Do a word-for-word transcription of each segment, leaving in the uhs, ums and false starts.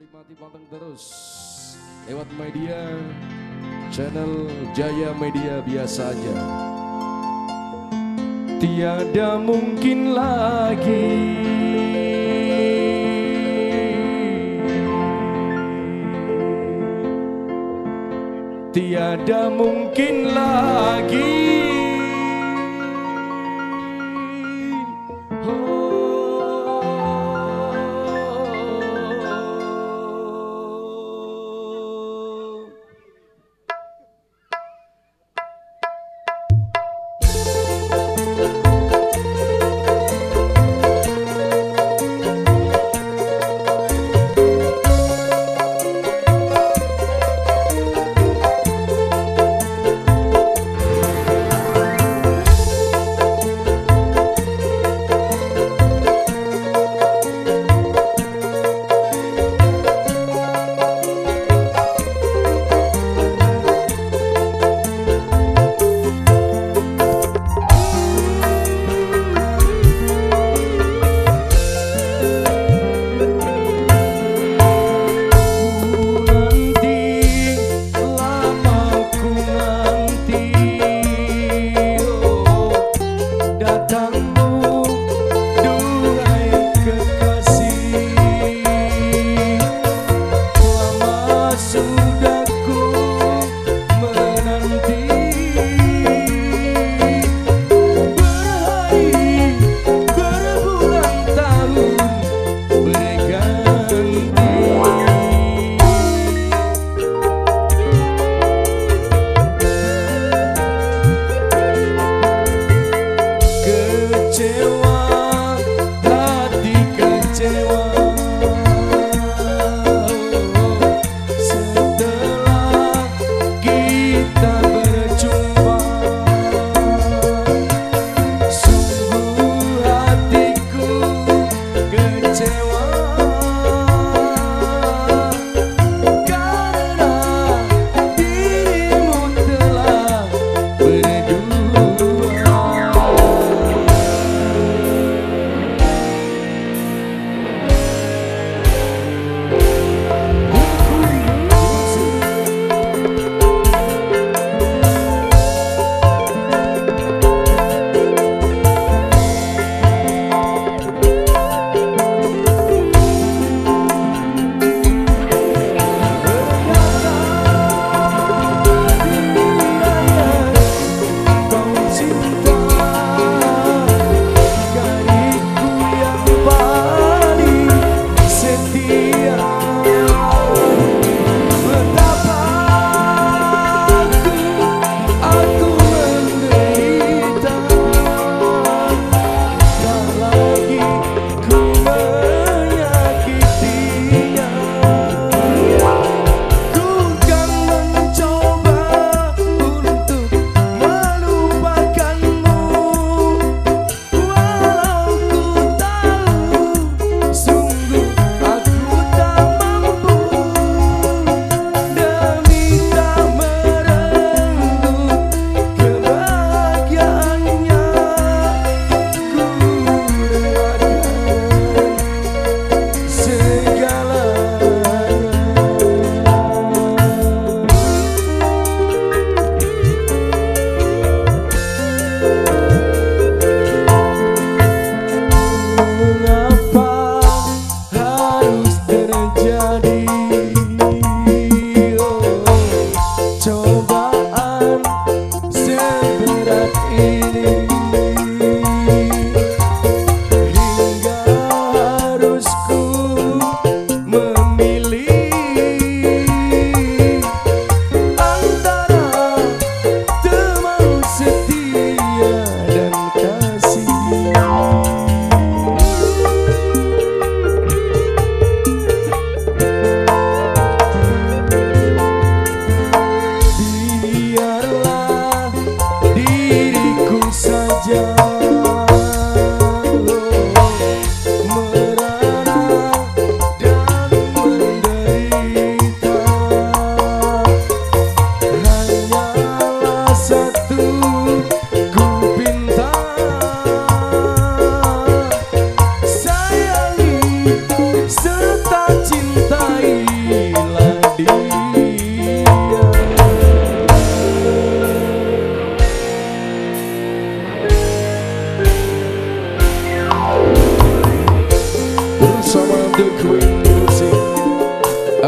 Menikmati panteng terus lewat media channel Jaya Media biasa aja. Tiada mungkin lagi Tiada mungkin lagi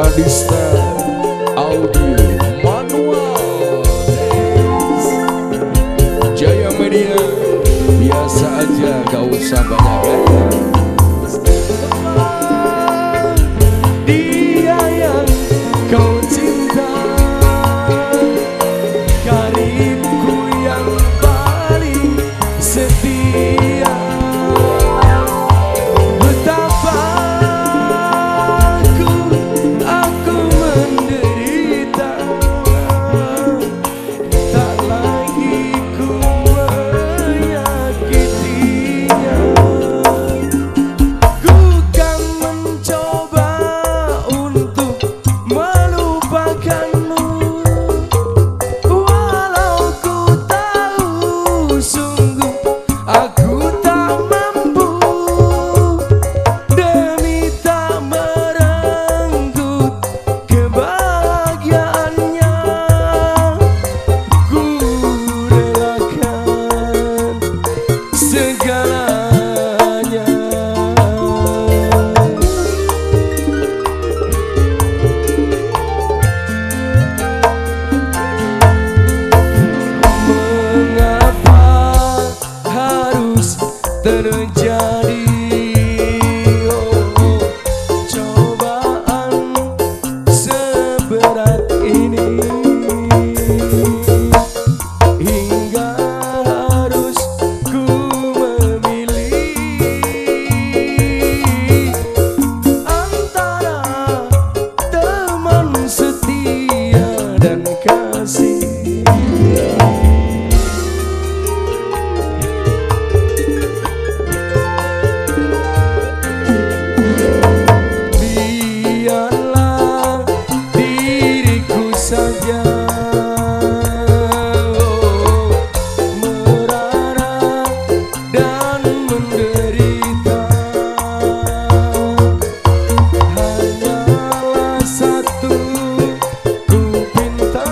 Radista Audio Manual Jaya Media, biasa aja gak usah banyak gaya. Dia yang kau cinta, karibku yang paling setia. Betapa aku, aku menderita, tak lagi ku menyakitinya. Ku kan mencoba untuk melupakanmu, walau ku tahu sungguh aku tak mampu. Demi tak merenggut kebahagiaannya, ku relakan segalanya. Mengapa harus terjadi oh, cobaan seberat ini, hingga harus ku memilih antara teman setia dan kasih. Biarlah diriku saja oh, merana dan menderita. Hanyalah satu ku pinta,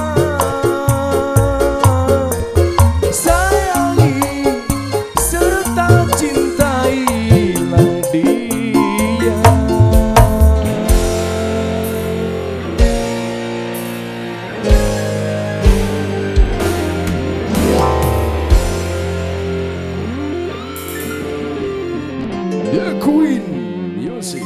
sayangi serta cintailah dia. The Queen Music.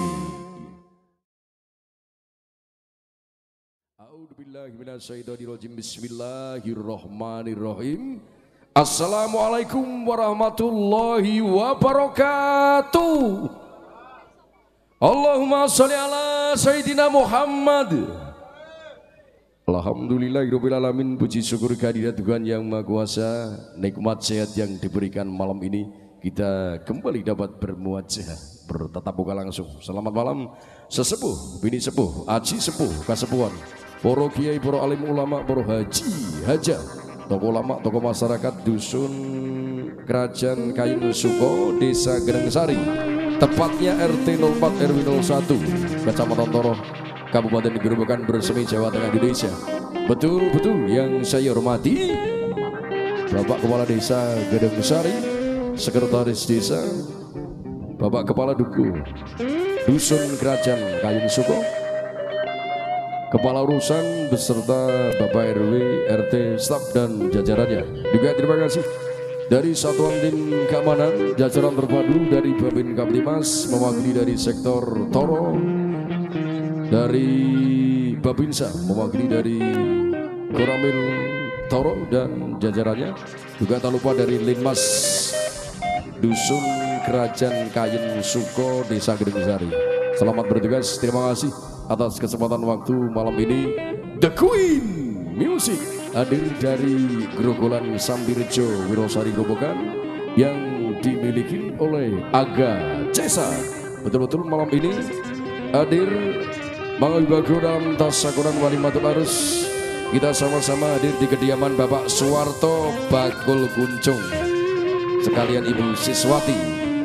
A'udzubillahi minasyaitonirrajim. Bismillahirrahmanirrahim. Assalamualaikum warahmatullahi wabarakatuh. Allahumma sholli ala Sayyidina Muhammad. Alhamdulillahirabbil alamin. Puji syukur kehadirat Tuhan yang Maha Kuasa. Nikmat sehat yang diberikan malam ini, kita kembali dapat bermuajah, bertatap muka langsung. Selamat malam sesepuh, bini sepuh, aji sepuh, kasepuhan, poro kiai, poro alim ulama, poro haji, hajah, tokoh ulama, tokoh masyarakat, dusun Kerajaan Kayu Suko, Desa Gerengsari, tepatnya R T nol empat R W nol satu, Kecamatan Toro, Kabupaten Gerobokan, Bersemi, Jawa Tengah, Indonesia. Betul-betul yang saya hormati Bapak Kepala Desa Gerengsari, Sekretaris Desa, Bapak Kepala Duku Dusun Kerajaan Kayu Suko, Kepala Urusan beserta Bapak R W, R T, staf dan jajarannya. Juga terima kasih dari Satuan Tim Keamanan, jajaran terpadu dari Babin Kamtimas, mewakili dari sektor Toro, dari Babinsa, mewakili dari Koramil Toro dan jajarannya. Juga tak lupa dari Linmas Dusun Kerajaan Kayen Suko, Desa Gerengsari. Selamat bertugas, terima kasih atas kesempatan waktu malam ini. The Queen Music hadir dari Grogolan Sambirjo, Wirosari, Grobogan, yang dimiliki oleh Aga Cesa. Betul-betul malam ini hadir mengibago dalam tasakuran walimatul arus. Kita sama-sama hadir di kediaman Bapak Suwarto Bakul Kuncung, sekalian Ibu Siswati.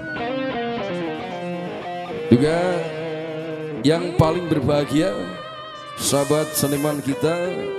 Juga yang paling berbahagia, sahabat seniman kita,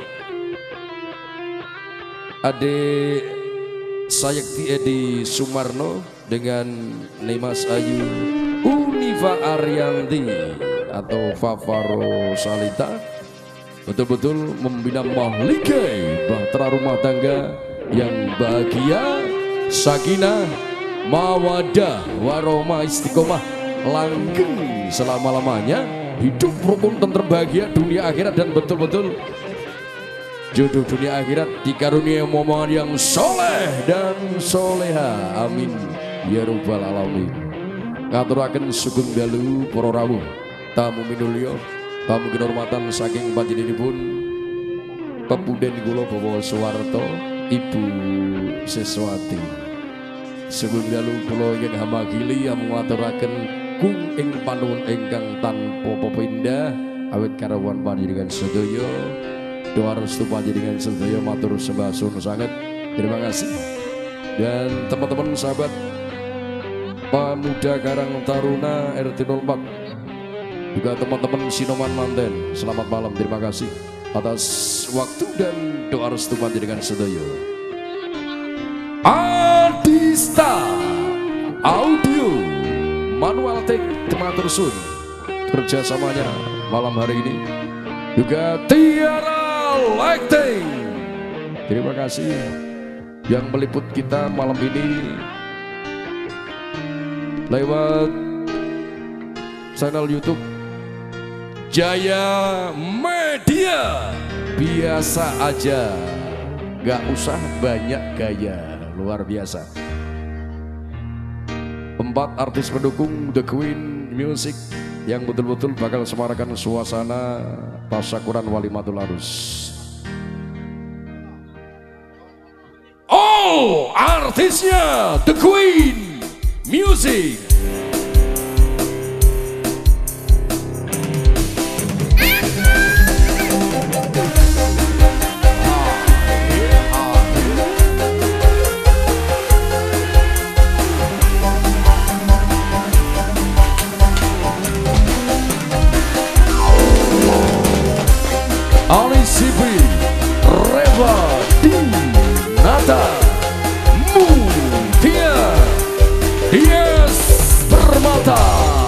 Adik Sayekti Edi Sumarno dengan Nimas Ayu Univa Arianti. atau Favaro Salita betul-betul membina mahligai bahtera rumah tangga yang bahagia, sakinah, mawadah, warahmah, istiqomah, langgeng selama-lamanya, hidup rukun dan terbahagia dunia akhirat, dan betul-betul jodoh dunia akhirat dikaruniai momongan yang soleh dan soleha, amin ya rabbal alamin. Ngaturaken sugeng dalu para rawuh tamu minulya, tamu kehormatan saking panjenenganipun Pepuden kula Bawa Suwarto Ibu Siswati. Sugeng dalu kula ingkang hamagili ngaturaken kung ing panuwun ingkang tanpa pepindah awit karawan panjenengan sedaya. Doa restu panjenengan sedaya matur sembah sun sanget. Terima kasih. Dan teman-teman sahabat Pemuda Karang Taruna R T nol empat, juga teman-teman Sinoman Manten, selamat malam. Terima kasih atas waktu dan doa restu panjenengan sedaya. Adista Audio Manual Take matur sun kerjasamanya malam hari ini, juga Tiara Lighting, terima kasih yang meliput kita malam ini lewat channel YouTube Jaya Media. Biasa aja, gak usah banyak gaya, luar biasa. Empat artis pendukung The Queen Music yang betul-betul bakal semarakan suasana tasyakuran walimatul arus. Oh, artisnya The Queen Music. Ali Sibi, Reva Dinata, Mutia, Dias Permata.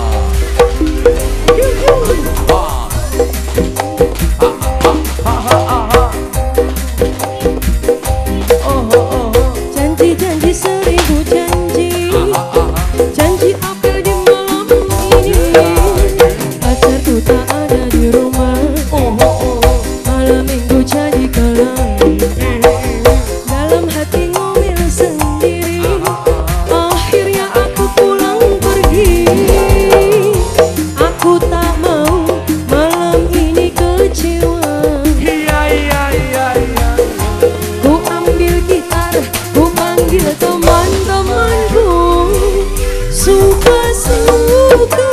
Janji-janji seribu janji, janji apel di malam ini. Pacarku tak ada di rumah, malam minggu jadi kelam. Dalam hati ngomel sendiri, akhirnya aku pulang pergi. Aku tak mau malam ini kecewa. Ku ambil gitar, ku panggil teman-temanku, suka-suka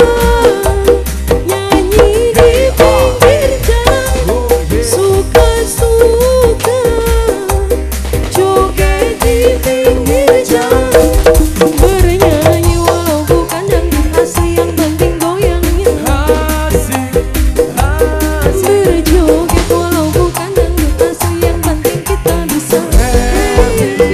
nyanyi di pinggir jalan, suka-suka joget di pinggir jalan, bernyanyi walau bukan dangdut asli, yang penting goyangnya asik, berjoget walau bukan dangdut asli, yang penting kita bisa happy.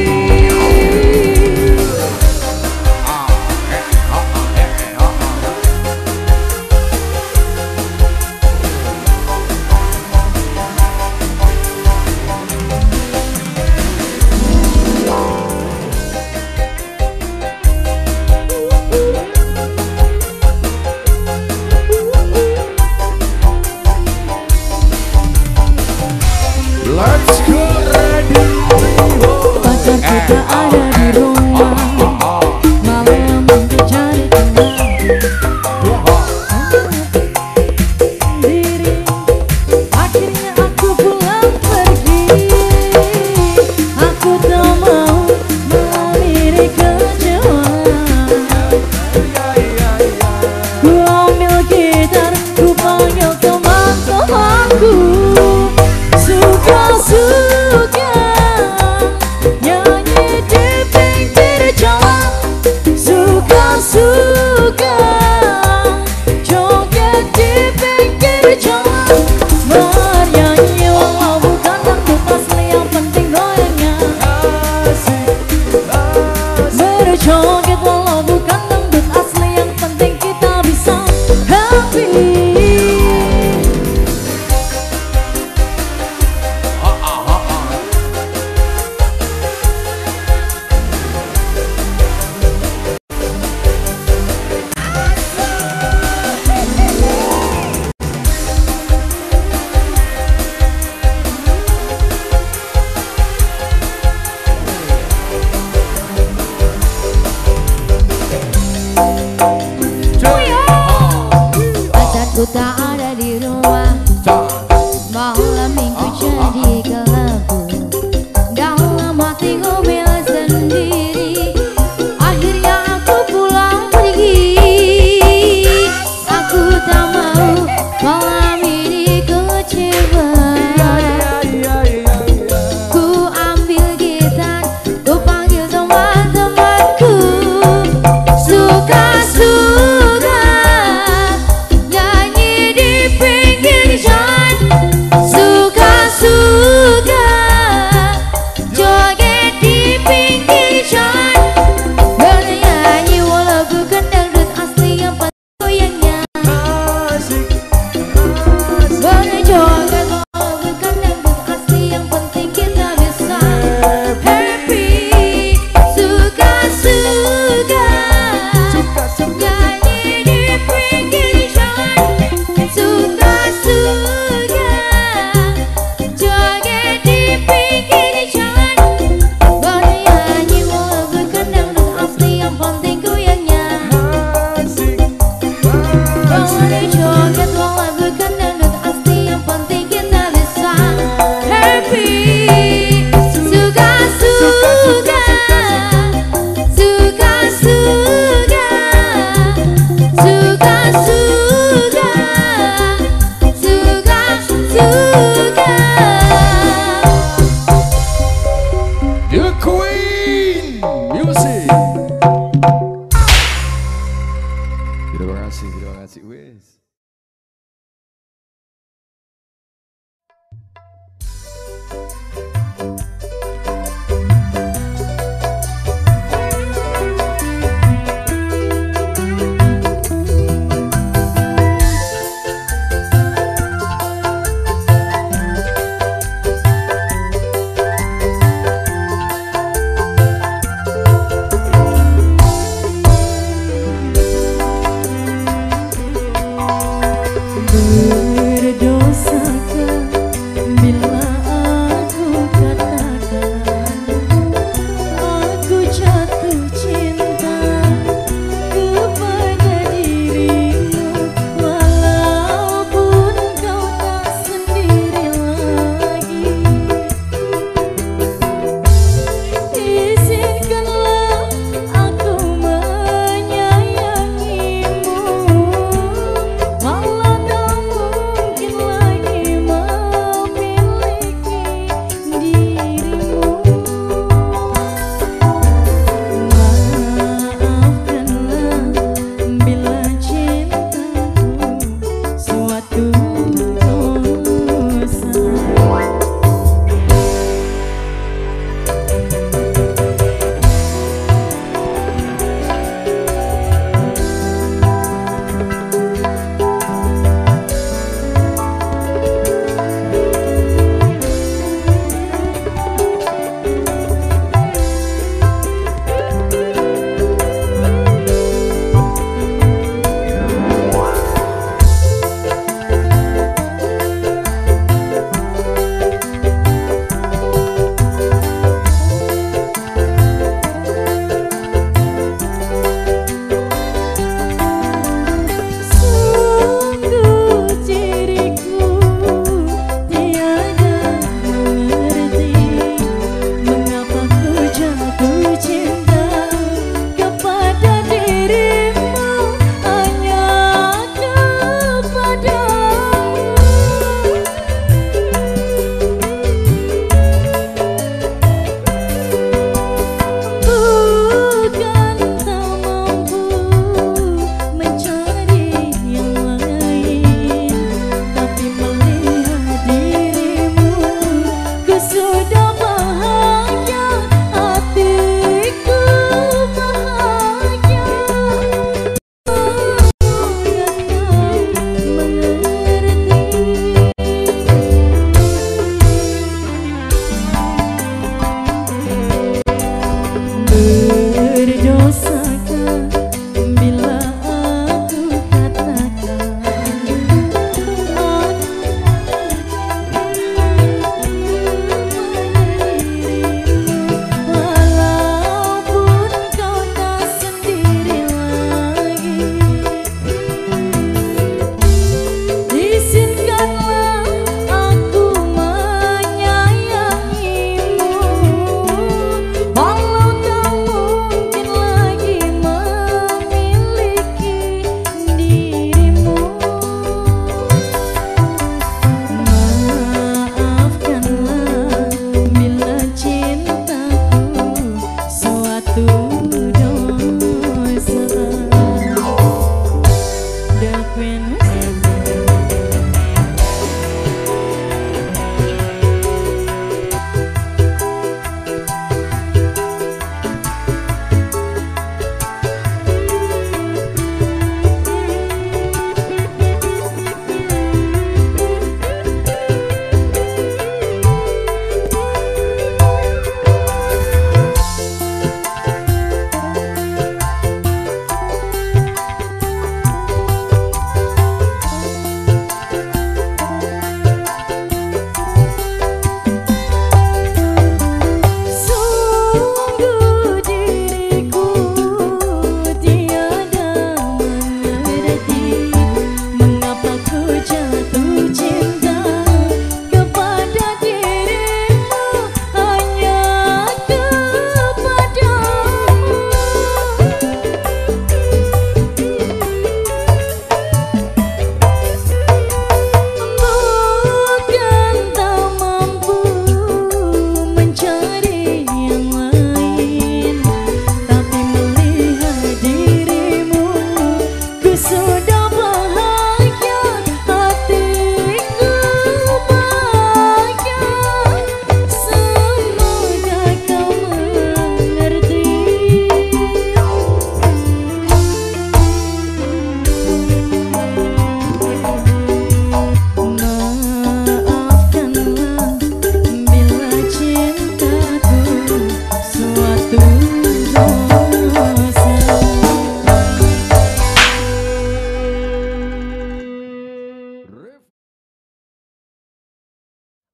Let's go ready. Pacar kita ada di rumah, malam minggu jadi kelam. Sendiri, akhirnya aku pulang pergi. Aku tak mau malam ini kecewa. Ku ambil gitar, ku panggil teman-temanku, suka-suka Malam minggu jadi kelabu, dalam hati ngomel sendiri. Akhirnya aku pulang pergi. Aku tak mau malam ini kecewa. Ku ambil gitar, ku panggil teman-temanku. Suka-suka nyanyi di pinggir jalan. Suka-suka joget di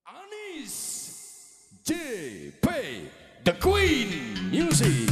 Anis J P The Queen Music.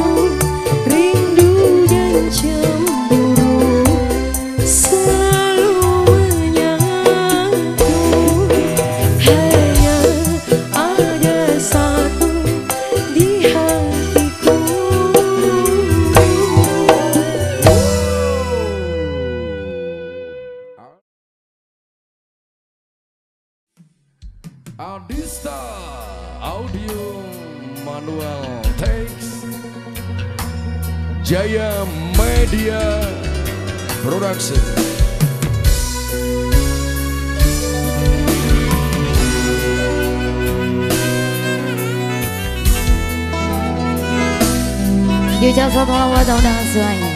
Selalu Adista Audio Manual Takes, Jaya Media Production. Dia jasa tolong buat undang semuanya.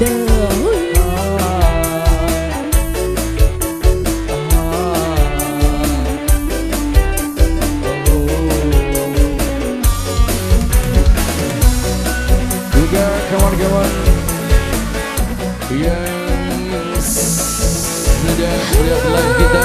Juga kawan-kawan yang sudah melihat live kita.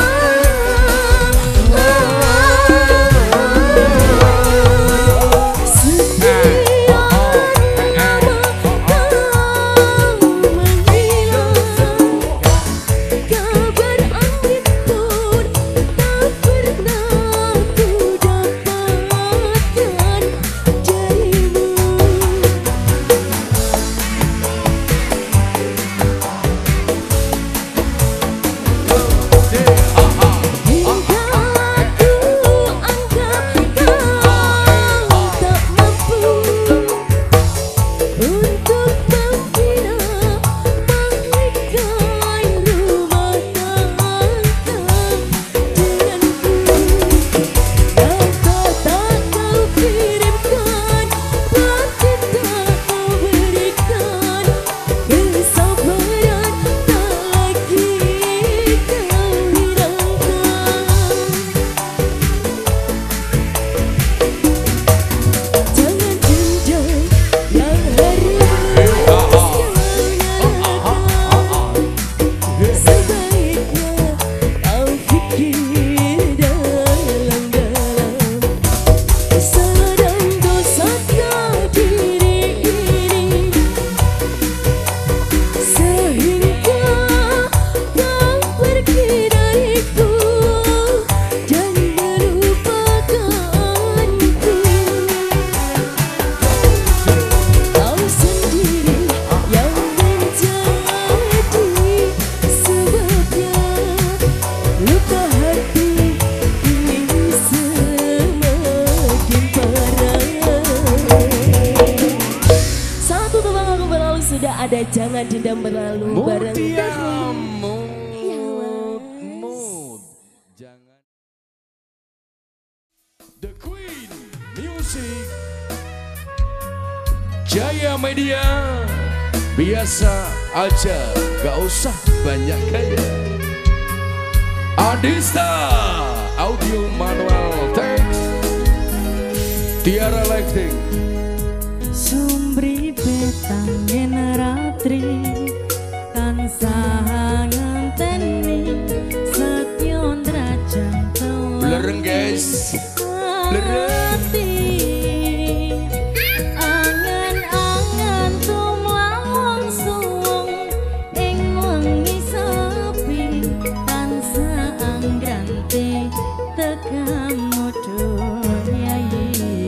Ada jangan dendam berlalu bareng Mutia Mood, Mood. Jangan. The Queen Music Jaya Media. Biasa aja, gak usah banyak gaya. Adista Audio Manual Text. Tiara Lighting. Sumbri petangin ratri tansah nganteni setyon drajang telah Blereng guys, blereng. Angan-angan tumlawang suwung ing wengi sepi tansah anggrante tekamu dunyayi.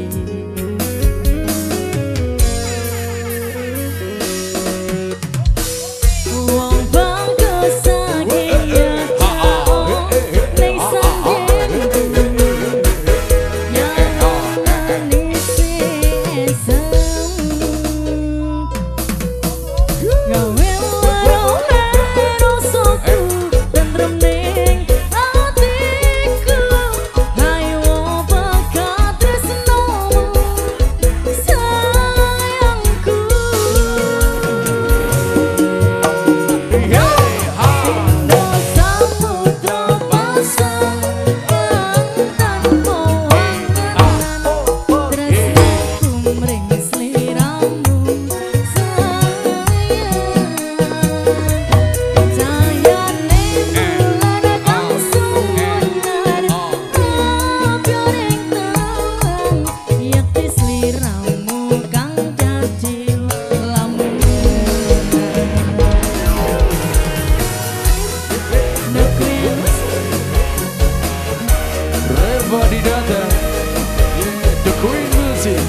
The Queen Music.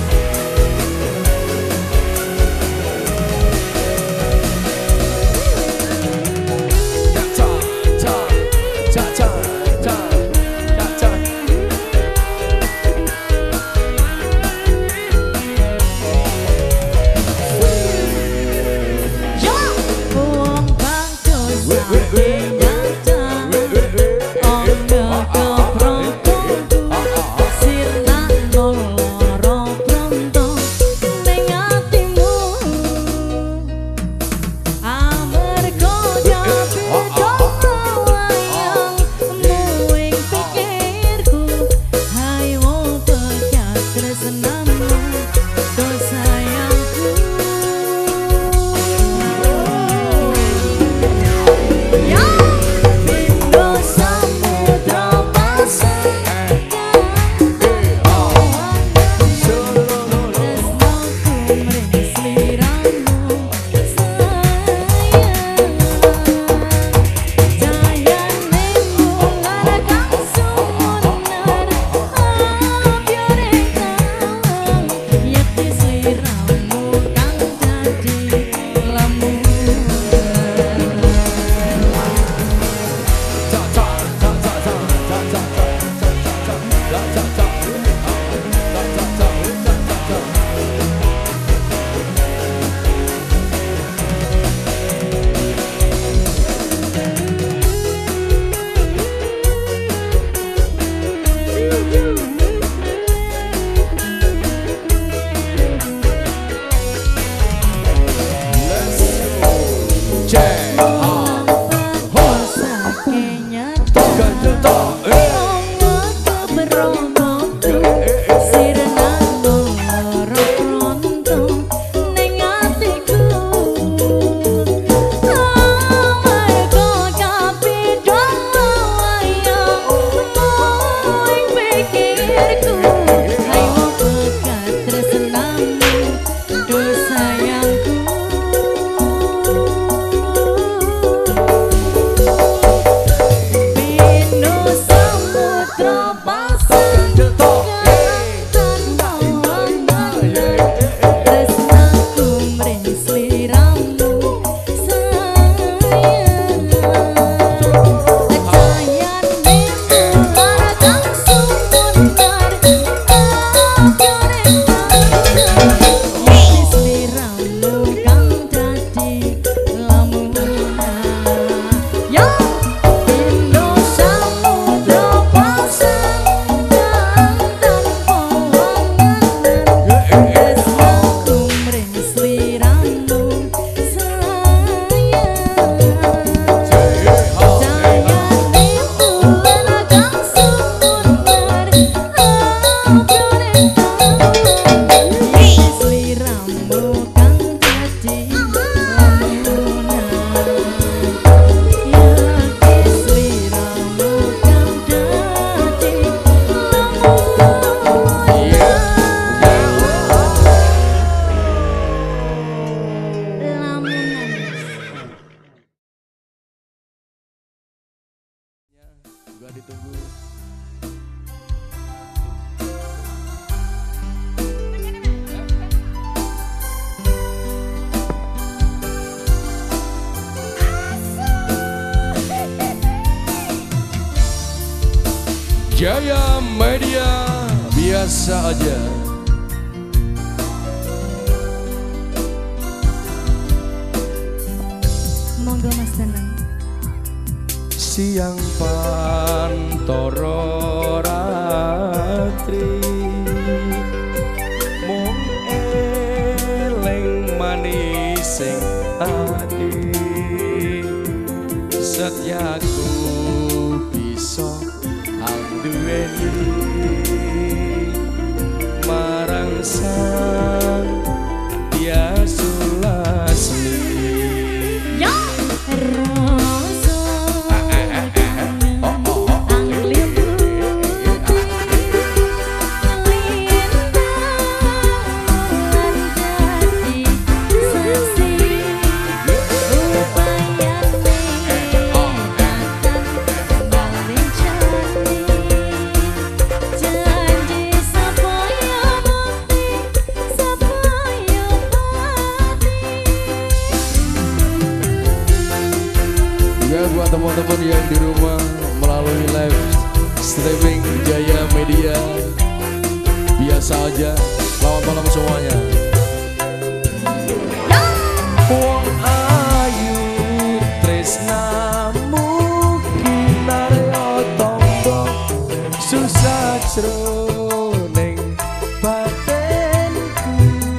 ditunggu. Jaya Media biasa aja. Monggo Mas Danang. Siang pantoro ratri mung eleng manis sing ati setyaku bisa anduweni marang sang Hyas Lasmi. Ya rasa buat teman-teman yang di rumah melalui live streaming Jaya Media biasa aja. Selamat malam semuanya. Wong ayu tresnamu kinarya tangga susah jroning batinku.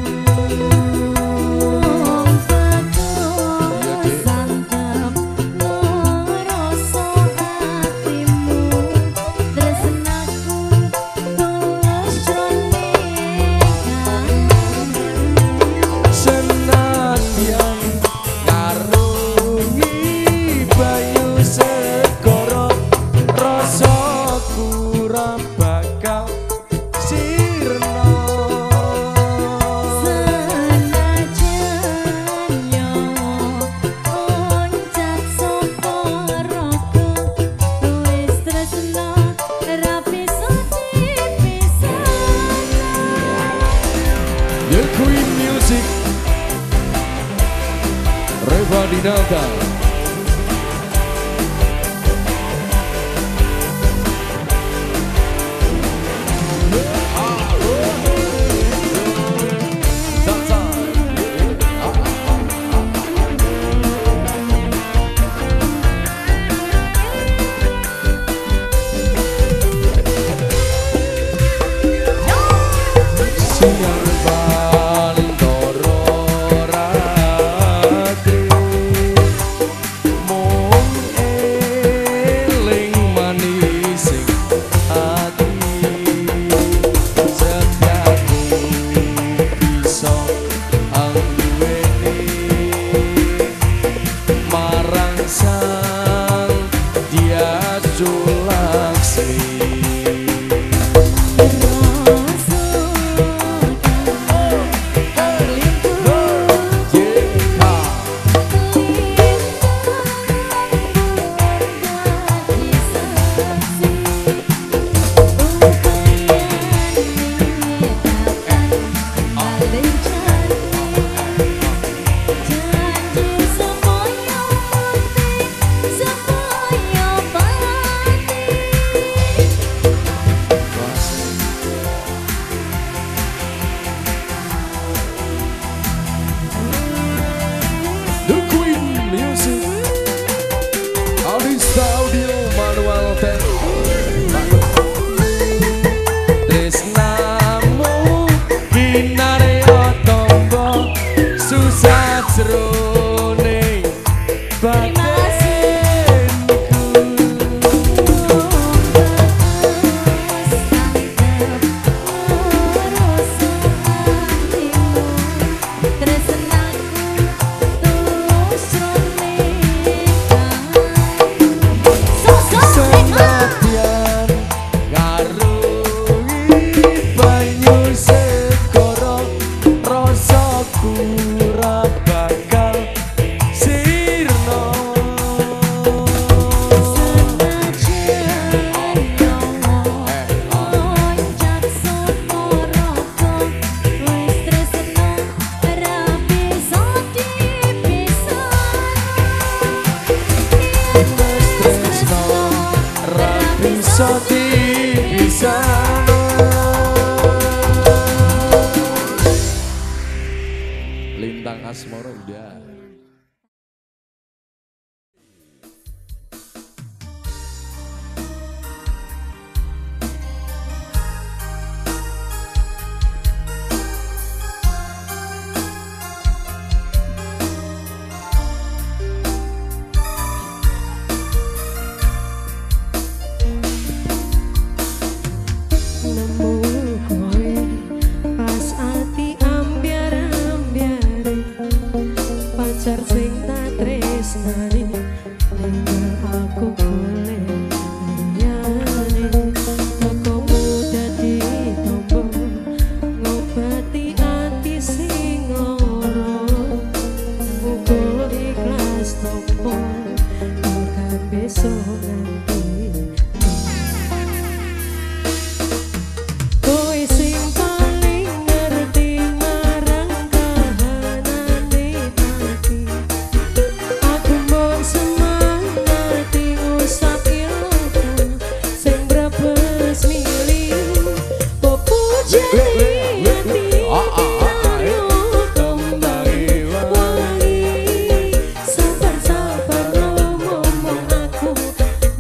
The Queen Music Reva Dinata. Tresnamu kinarya tangga susah jroning batinku. Rasaku ra bakal sirna. soti bisa Lintang Asmoro udah. Pacar sing tak tresnani ning aku boleh liyane tokomu dadi tombo ngobati ati sing lara muga ikhlas tombo tekan besok nanti kowe sing paling ngerti marang kahanane aku mau semangati ngusap ilmu sing brabes milih popo jadi hati ayo kembali wangi sabar-sabar ngomong aku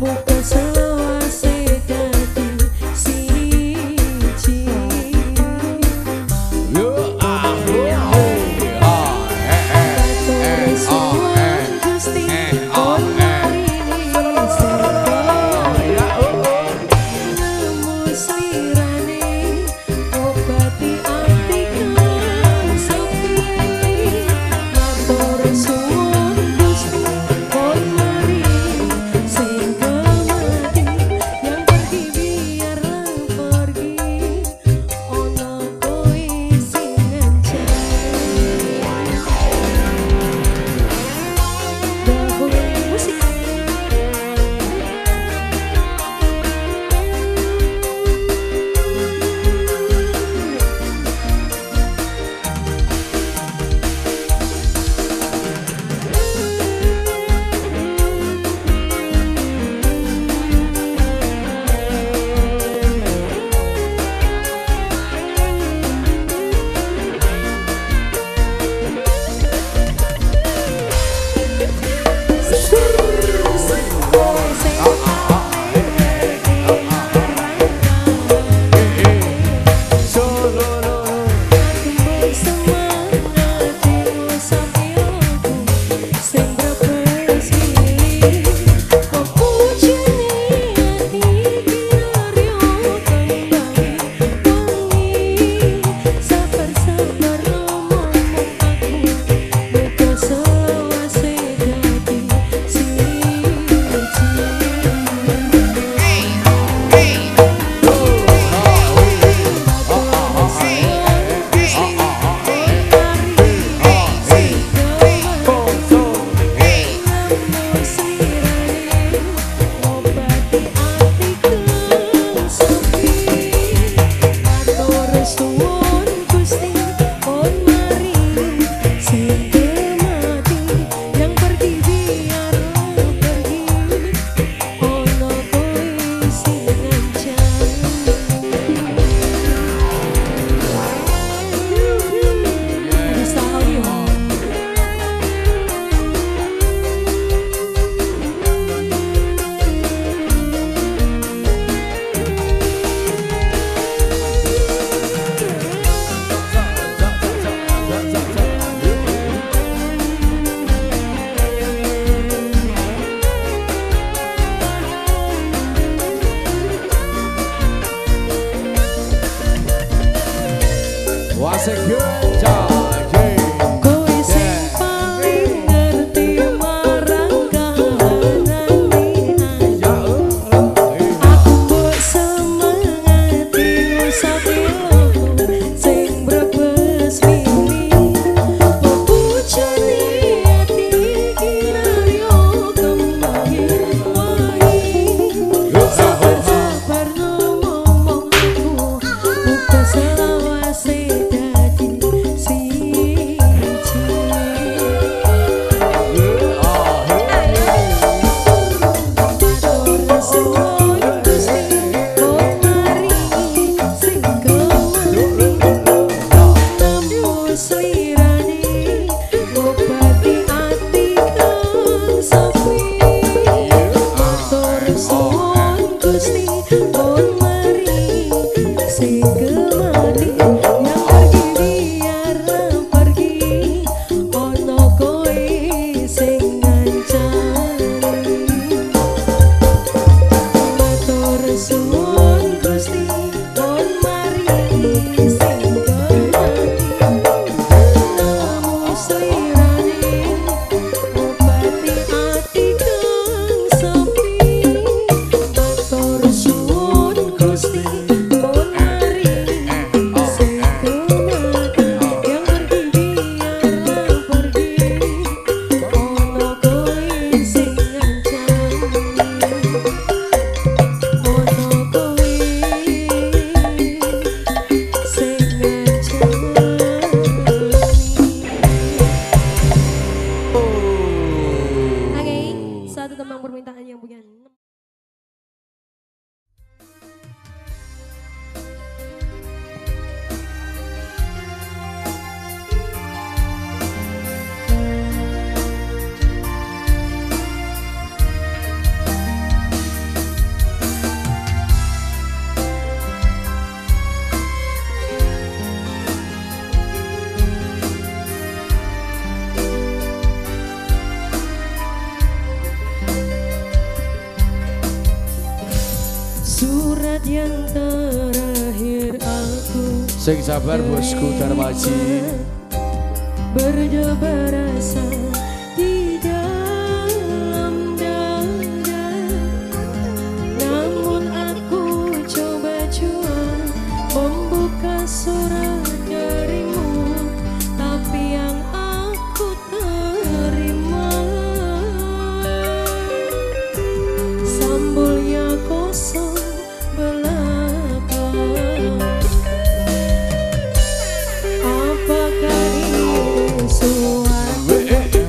pasang permintaan yang punya surat yang terakhir aku sing sabar bosku Darmaji berdebar rasa di dalam dada, namun aku coba-coba membuka surat darimu, tapi yang aku terima sambulnya kosong belaka. Apakah ini suatu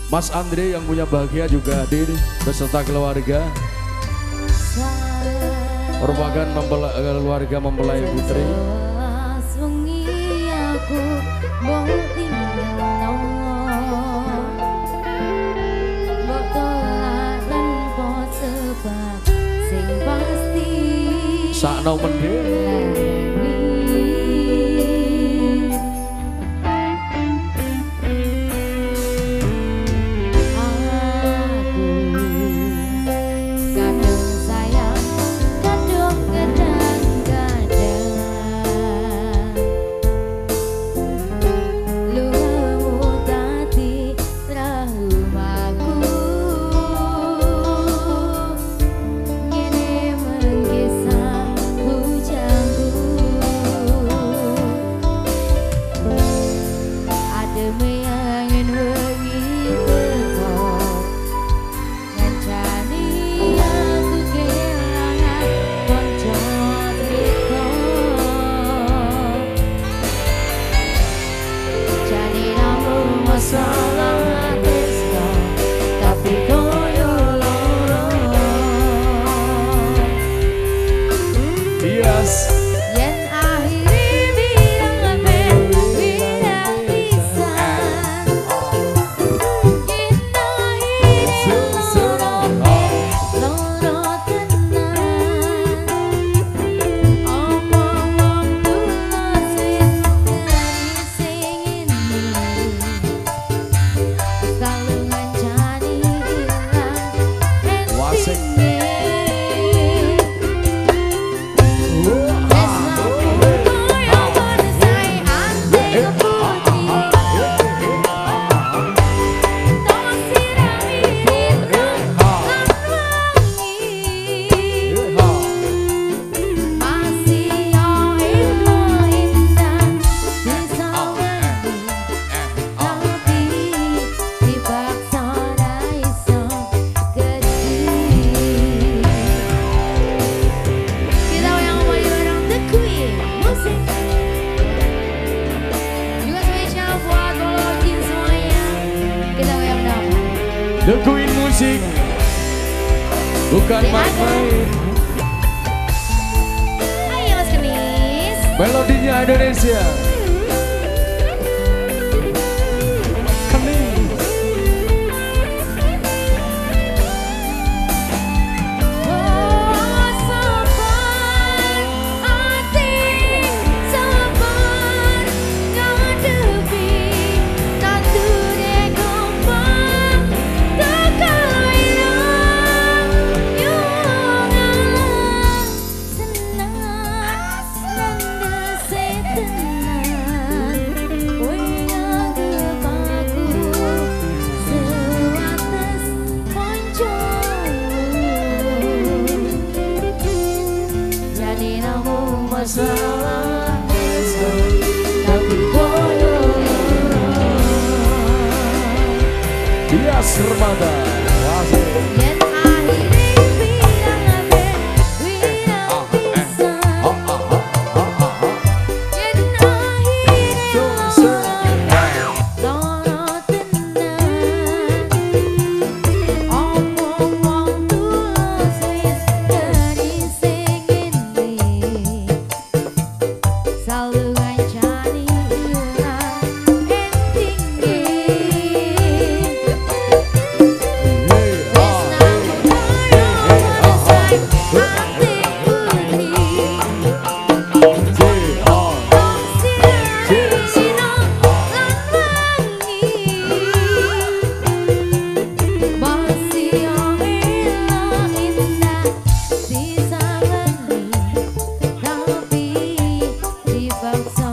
Mas Andre yang punya bahagia juga hadir beserta keluarga. Merupakan mempelai, keluarga mempelai putri. Sakno mendhe The Queen Musik bukan main-main. Ayo Mas Kemis. Melodinya Indonesia. Masalah tapi koyo Bias Remada yen akhire pirang abe wirang pisan yen akhire loro tenan omong wong tulus wis dari sing endi selalu ngancani ilang endinge wis nang koyo manusia ati putri sino lan wangi masih ela indah disangani tapi dipaksa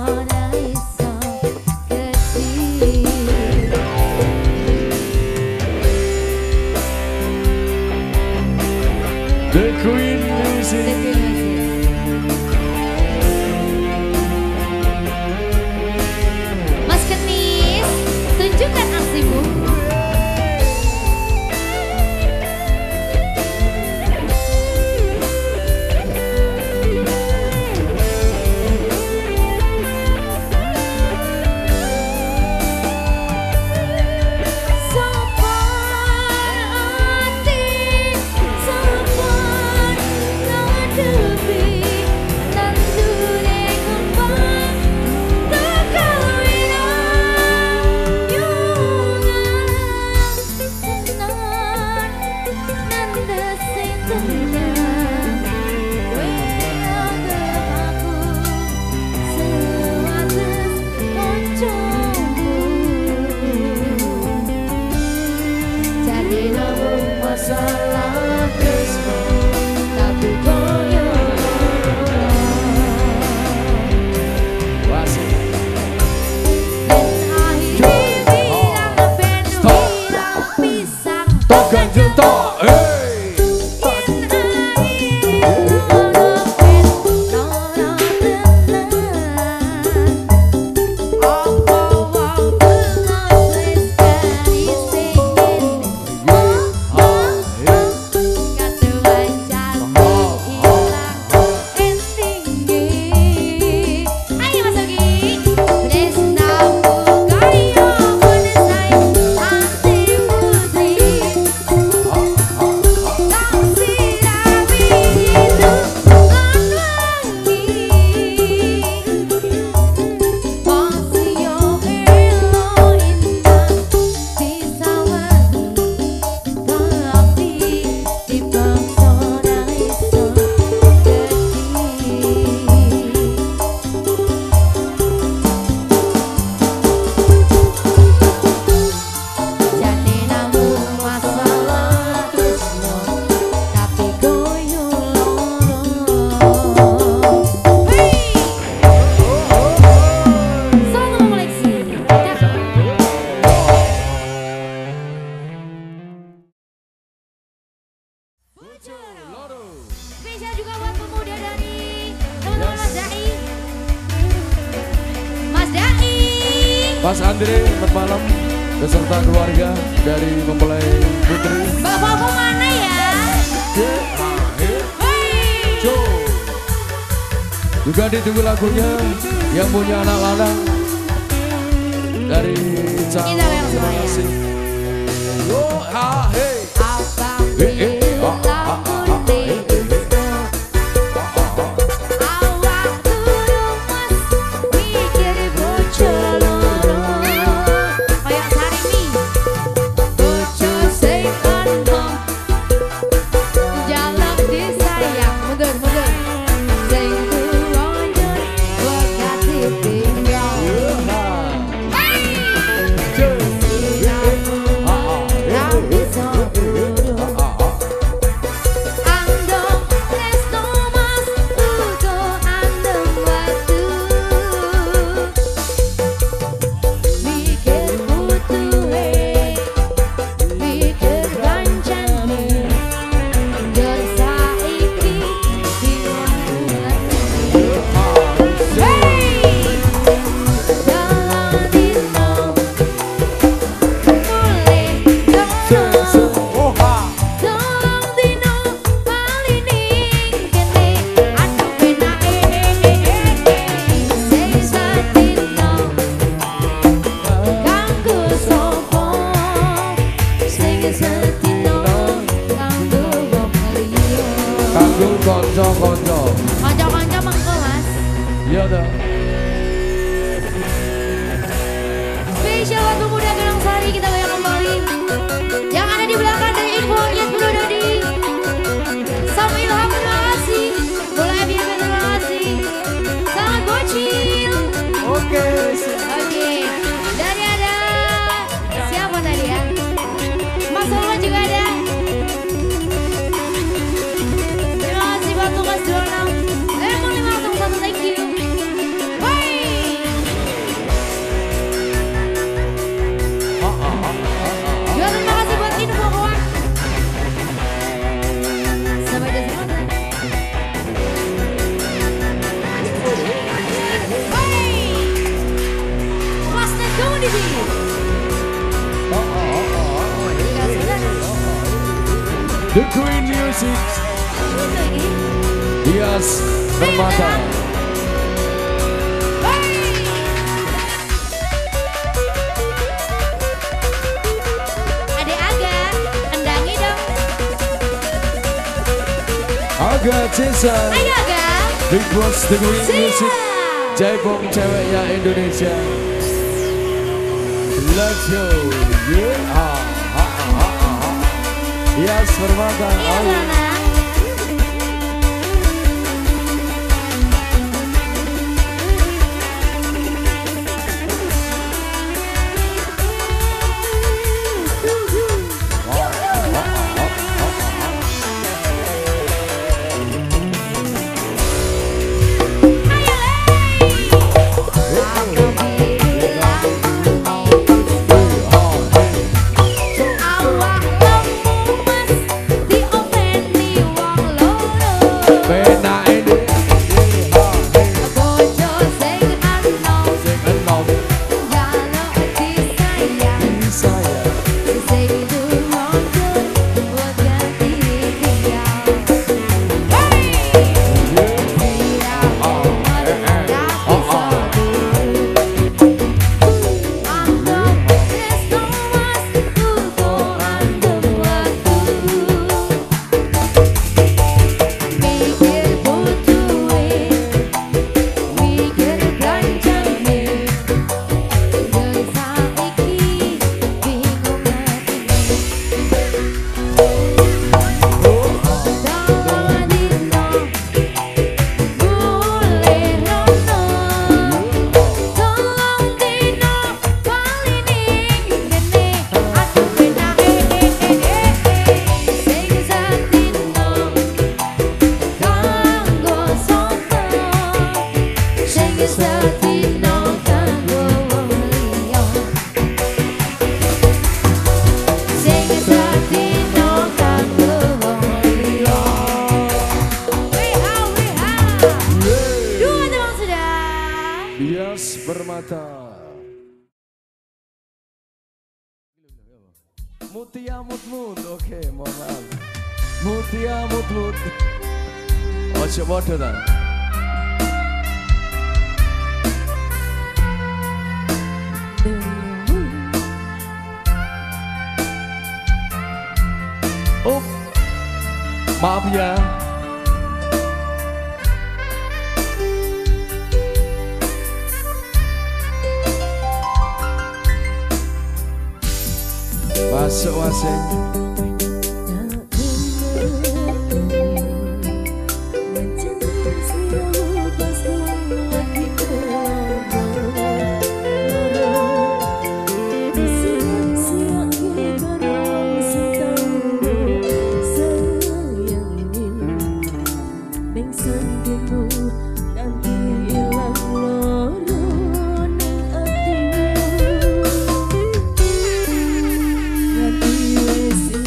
Mas Andre, selamat malam beserta keluarga dari mempelai putri. Bapakku mana ya? Juga ditunggu lagunya yang punya anak lanang dari Cang. Kita yang Terima saya. kasih. Yo, ha, hey. Abang Eh, eh, eh, ah, ah, ah, ah, eh, eh, eh. awak turun mas mikir bojo loro kayak Sarimi bojo sing enom jaluk disayang mundur mundur sing turonjur wekat ditinggal andong tresno mas uga andem watu mikir butuhe mikir kancane yen saiki diwangi hey dalam dino mulai dono Tolong dino palining kene aduh penake sing sadino kanggo sapa sing sadino kanggo wong liya Kanggo konco-konco. kanca-kanca mengko Mas Iya dah. spesial lagu muda Gelang Sari kita goyang kembali yang ada di belakang dari info Yes Blue Dodi Sam Ilham terima kasih Bola F Y P terima kasih sangat bocil Oke. oke dari ada siapa tadi ya Mas Solo juga ada terima kasih buat tugas dua puluh enam Lemon lima satu satu thank you Woi juga terima kasih buat info kawan sampai jumpa Woi Mas Neko di sini Tinggal saudara The Queen Music. Terus lagi Dias Permata. Woi Adek Aga kendangi dong Aga Cesa. Ayo Aga Big Boss The Queen Music. siap Jaipong ceweknya Indonesia. Let's go. Yeah. Ah, ah, ah, ah, ah. Dias Permata. Iya Oh. Nana awak lemu mas diopeni wong loro Pena ini. bojo sing enom Sing enom jaluk disayang saya. sing turonjur wekat ditinggal Hei siap tapi andong tresno mas uga andem watu mikir butuhe mikir kancane yen saiki bingung atine dalan dino mulai rono tolong dino palining kene aduh penake sing sadino kanggo sapa sing sadino kanggo wong liya sing sadino kanggo wong liya weha weha dua teman sudah Dias Permata. Mutia mut mut, oke, mohon maaf. Mutia mut mut. Ojo bodoh ta. Oh, maaf ya. Masuk waseng. Ganti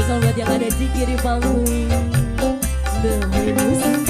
spesial buat yang ada di kiri panggung. The Music.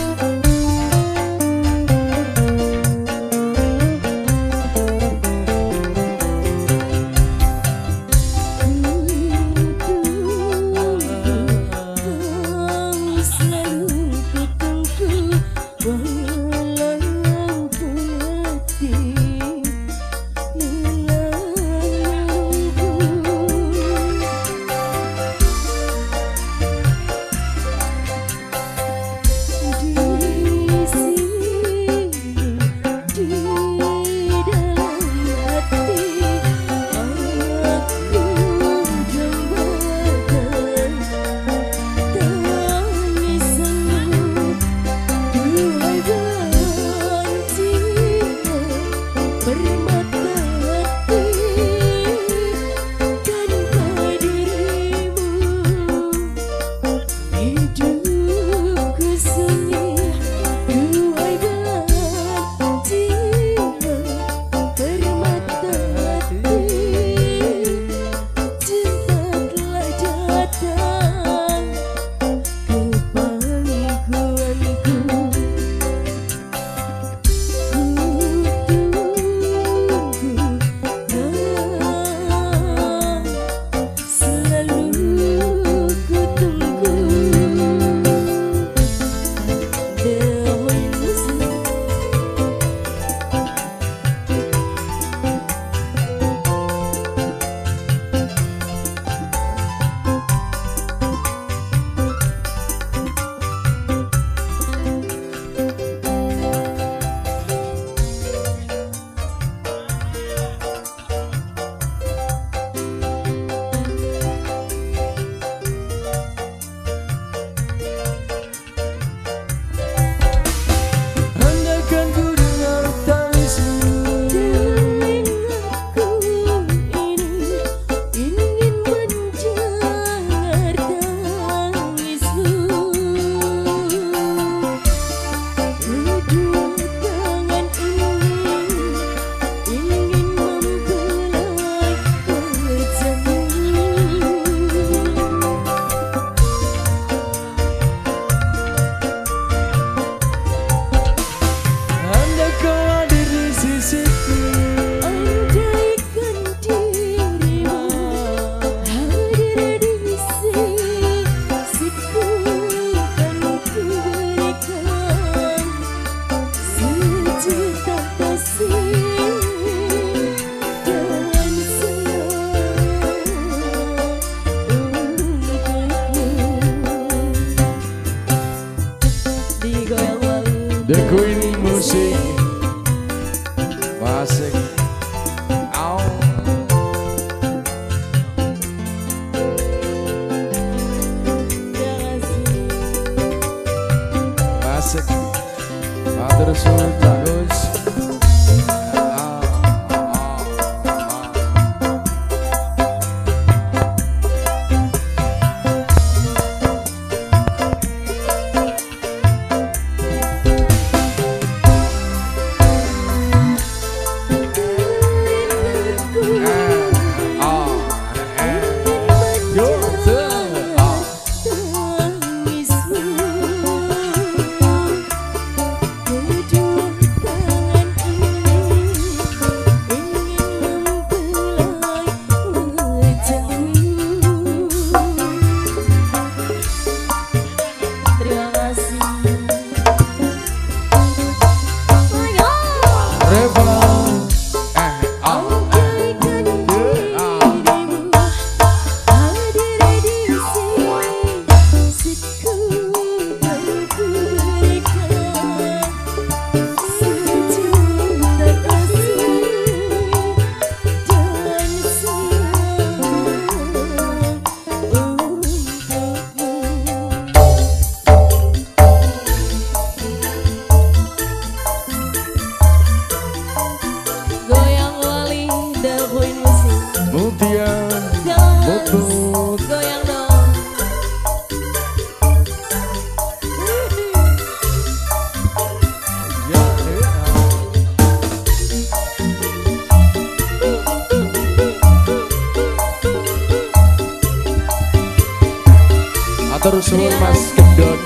The Queen Music Masik Au Masik Matur suwun bagus. Thank you. Suwun Mas Gendon.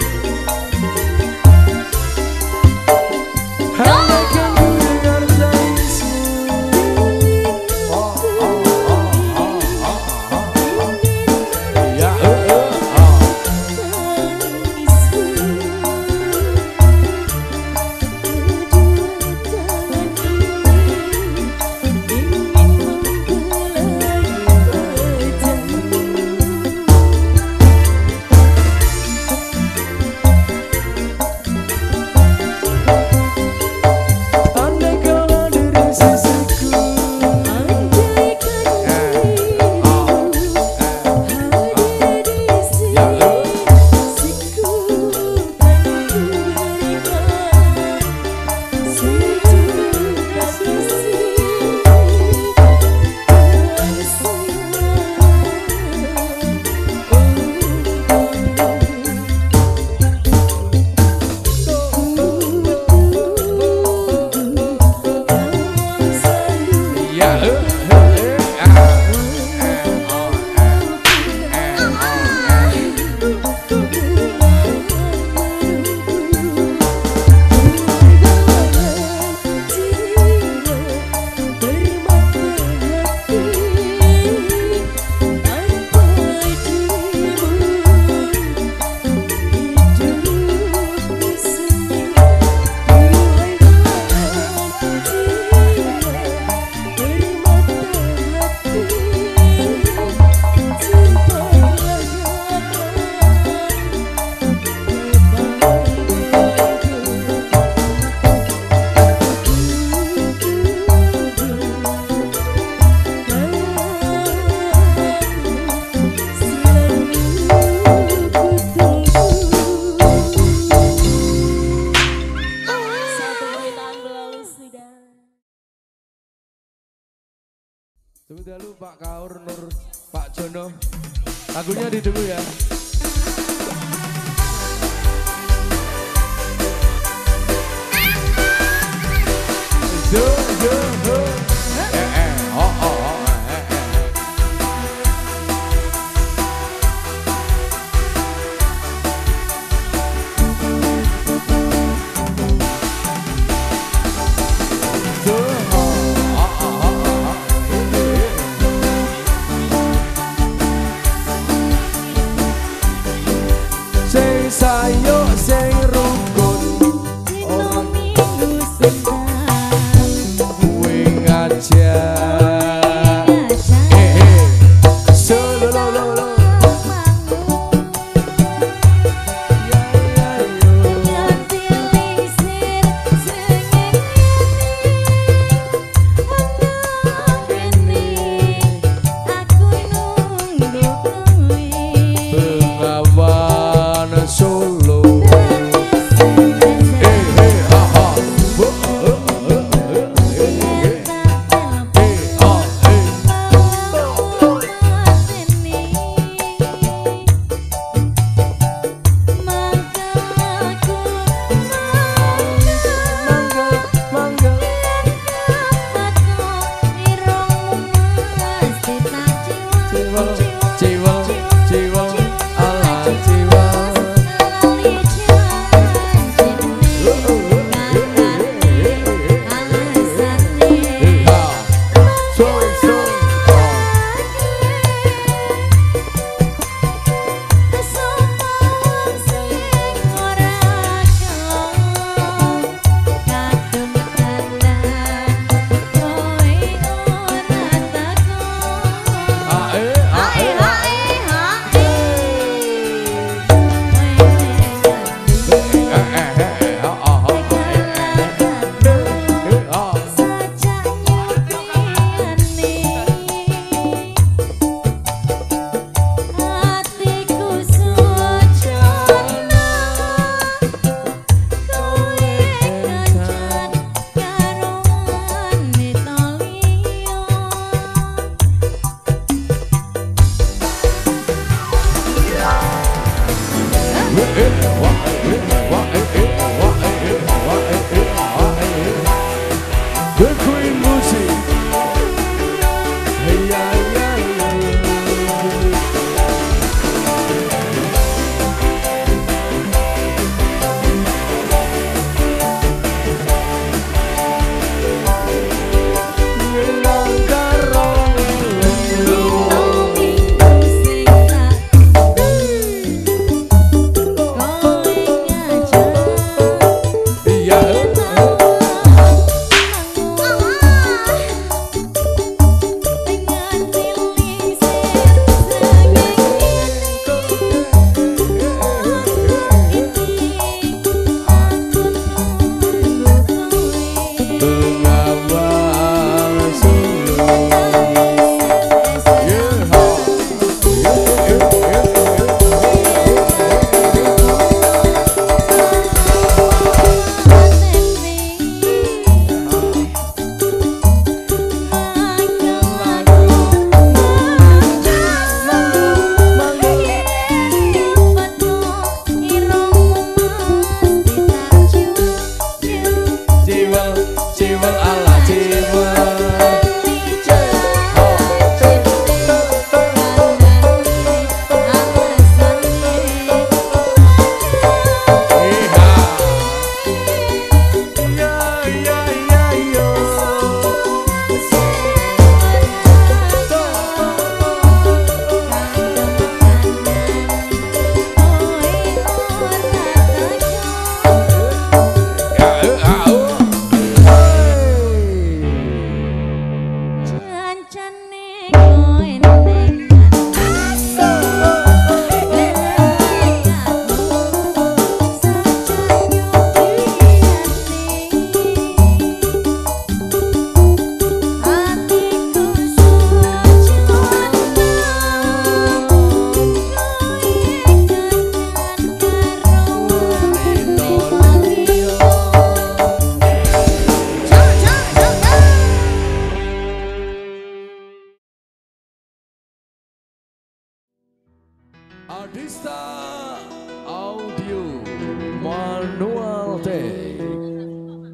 Tunggu dulu Pak Kaur Nur Pak Jono. Lagunya ditunggu ya. Zo zo zo. Eh eh oh oh oh.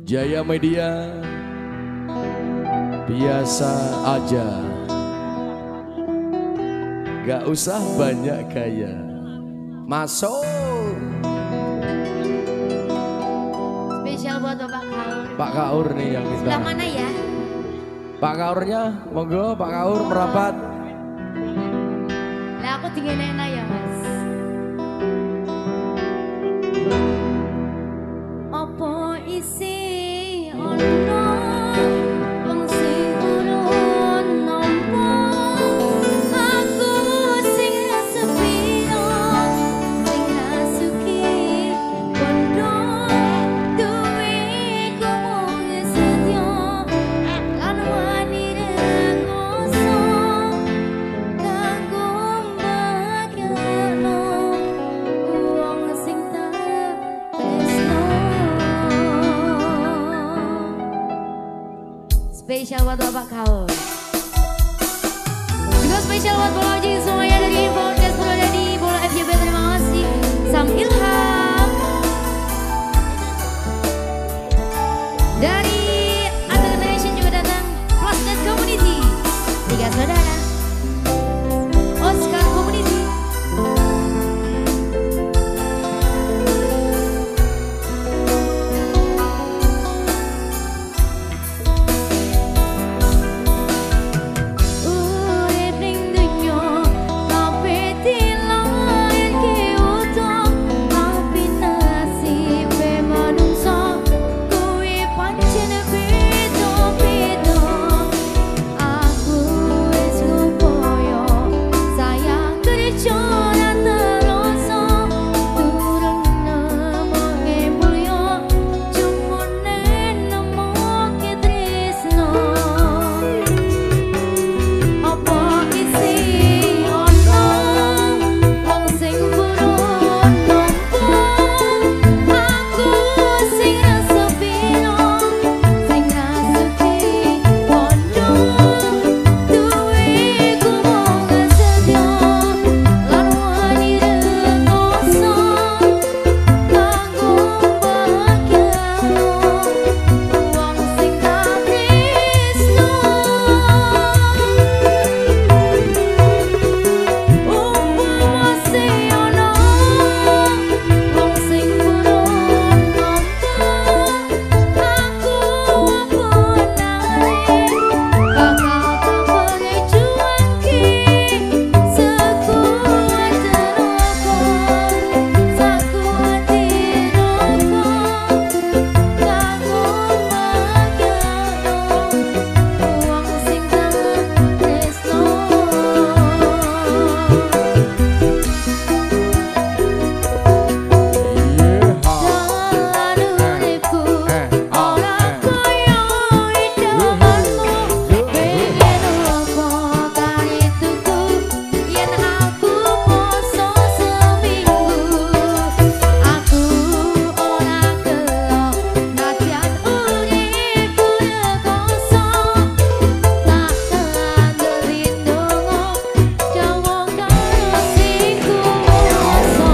Jaya Media, biasa aja, gak usah banyak gaya. Masuk. Spesial buat Bapak Kaur. Pak Kaur nih yang minta. Sebelah mana ya? Pak Kaurnya, monggo Pak Kaur merapat. Lah aku tinggal enak ya Mas. Apa isi ono wong sing urun nampa aku sing sepiro sing rasuki bondo duwe kumung setyo lan wani rekoso kanggo mbagyano wong sing tak tresno. Spesial buat Bapak Kaur. Juga spesial buat Bola Haji semuanya dari Info Des berada di Bola F Y P. Terima kasih. Sam Ilham dari Antar Generation juga datang. Plus Net Community tiga saudara Oscar Community. Urip ning dunya tapi dilayan ki utang tapi nasibe manungsa kuwi pancen beda-beda. Aku wis ngupaya sayang kerja lan terasa turun nemoke mulya cumune nemoke tresno. Apa isi ono wong sing burun nampa aku sing sepiro sing rasuki bondo duwe kumung setyo lan wani rekoso kanggo mbagyano wong sing tak tresno. Umpama sing ono wong sing burun nampa aku punare bakal tak berjuangki sekuat tenaga sekuat tenaga kanggo mbagyano wong sing tak tresno. Dalan uripku ora kaya idamanmu, pengen apa karituku yen aku poso seminggu. Aku ora gelo nadyan uripku rekoso tak telandeli ndonga jawa kasihku kuwasa.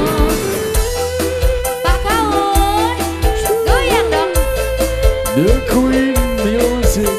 Pak Kaur, goyang dong. The Queen Music.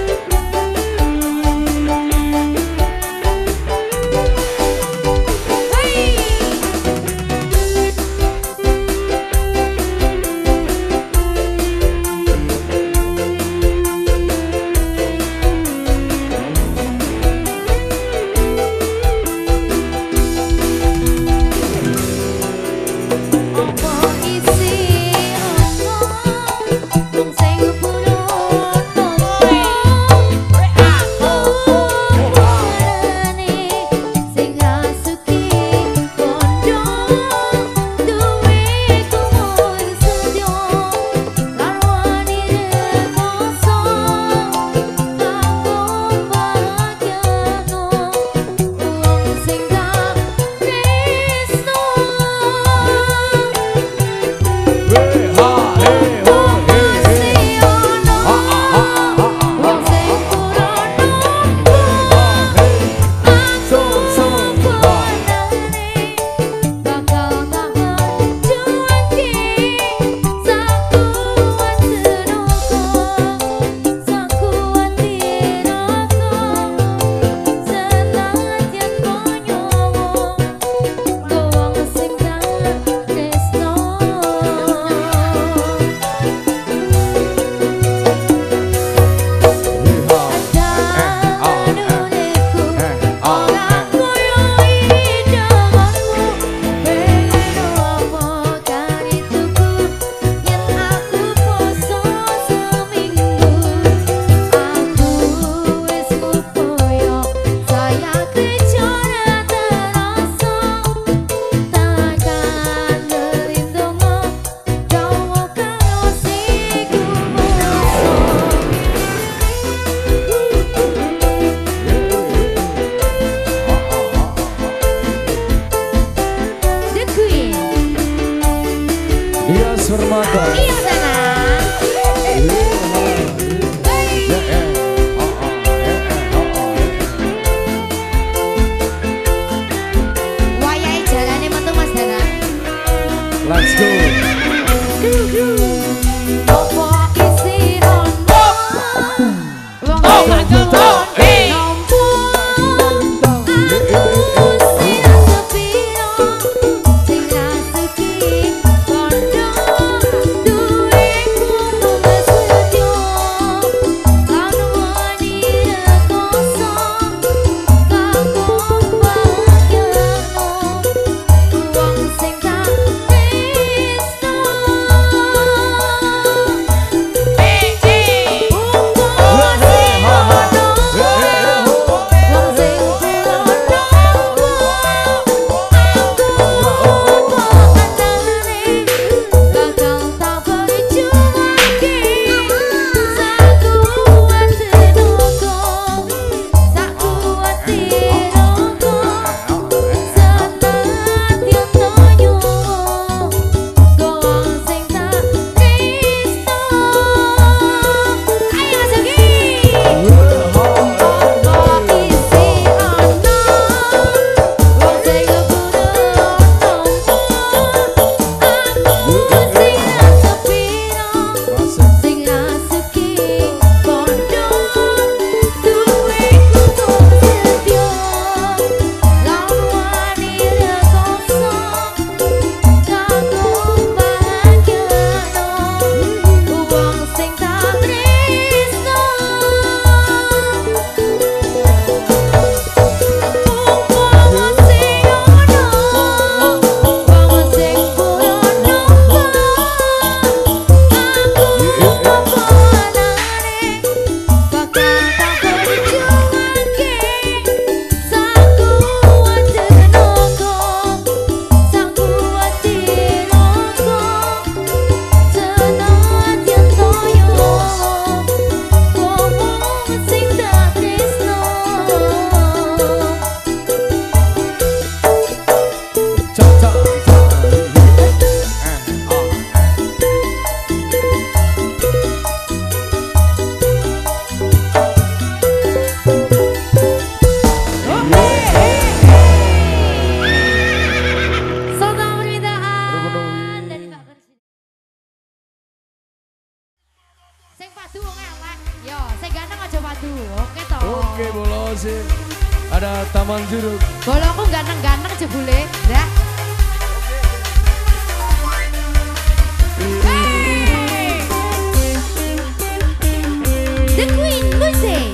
Apa isi ono wong sing burun nampa padu wong elek. Yo, sing ganteng aja padu. Oke toh. Oke, bolos sih. Ada Taman Juruk. Bolongku ganteng-ganteng jebule. Ya. Hey! The Queen Music.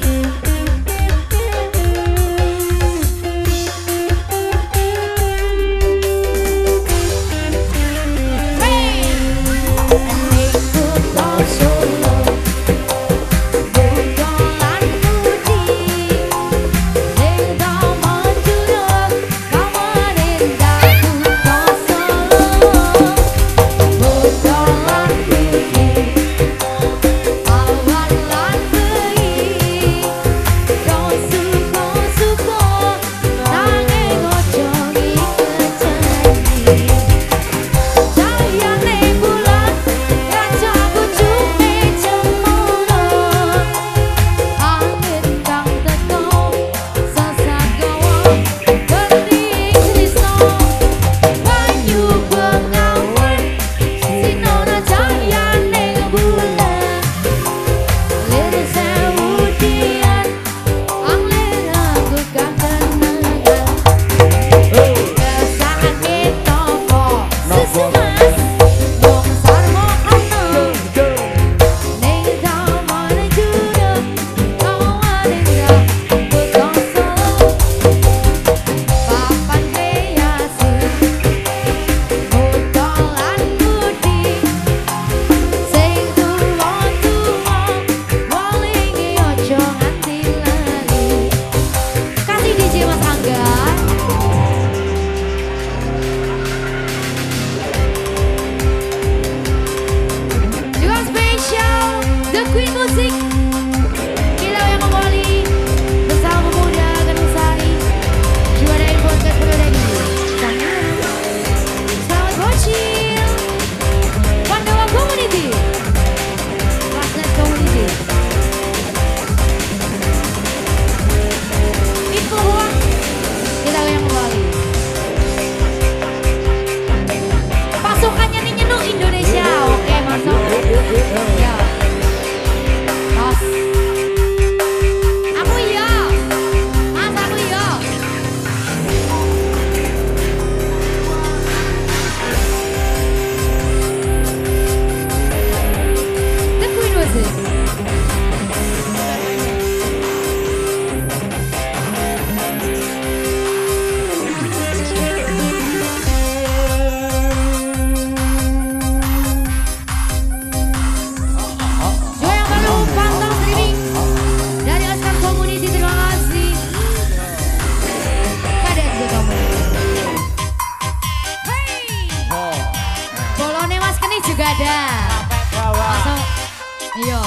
Iya.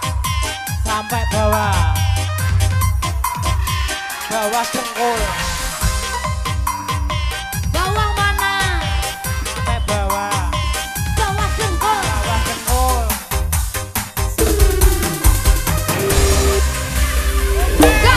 Sampai bawah. Bawah dengkul. Bawah mana? Sampai bawah. Bawah dengkul. Bawah dengkul. Gak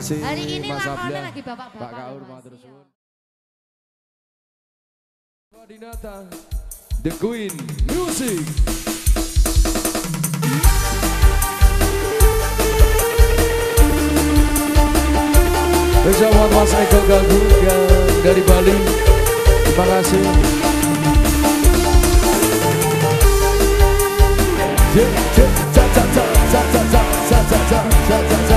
kasih Hari ini Mas Marmona Abla, lagi bapak-bapak. Pak Kaur, Mas. matur suwun. Dinata, The Queen Music. Bersama Mas Eko Gagu yang dari Bali. Terima kasih. Ja, ja, ja, ja, ja, ja, ja, ja, ja, ja, ja, ja, ja.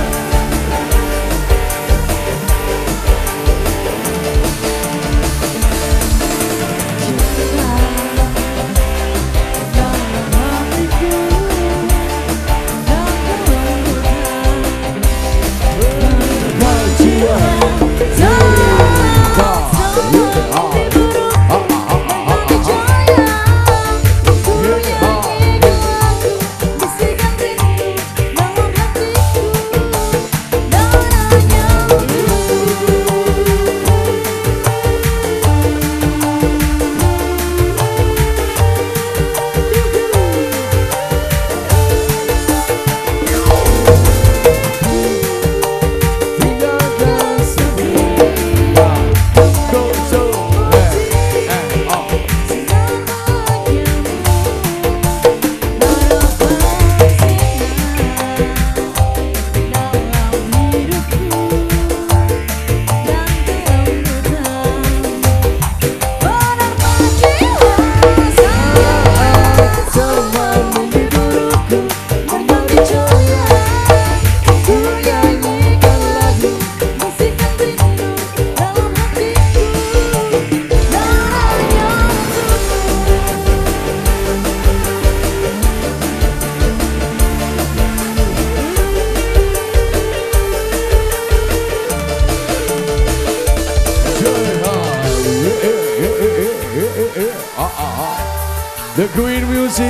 The Queen Music,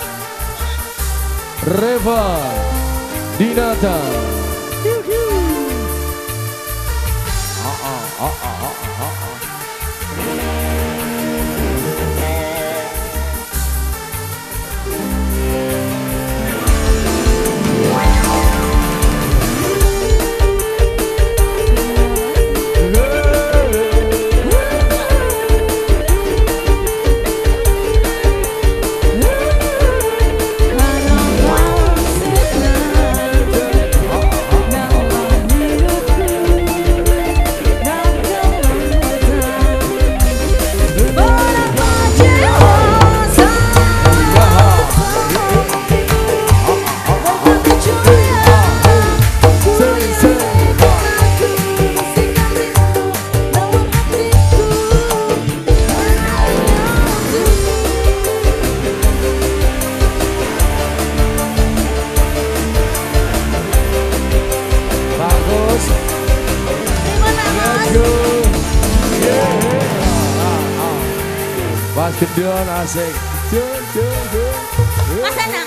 Reva Dinata. Ah, ah, ah, ah, ah, ah. Mas Gendon asik. Mas Anang.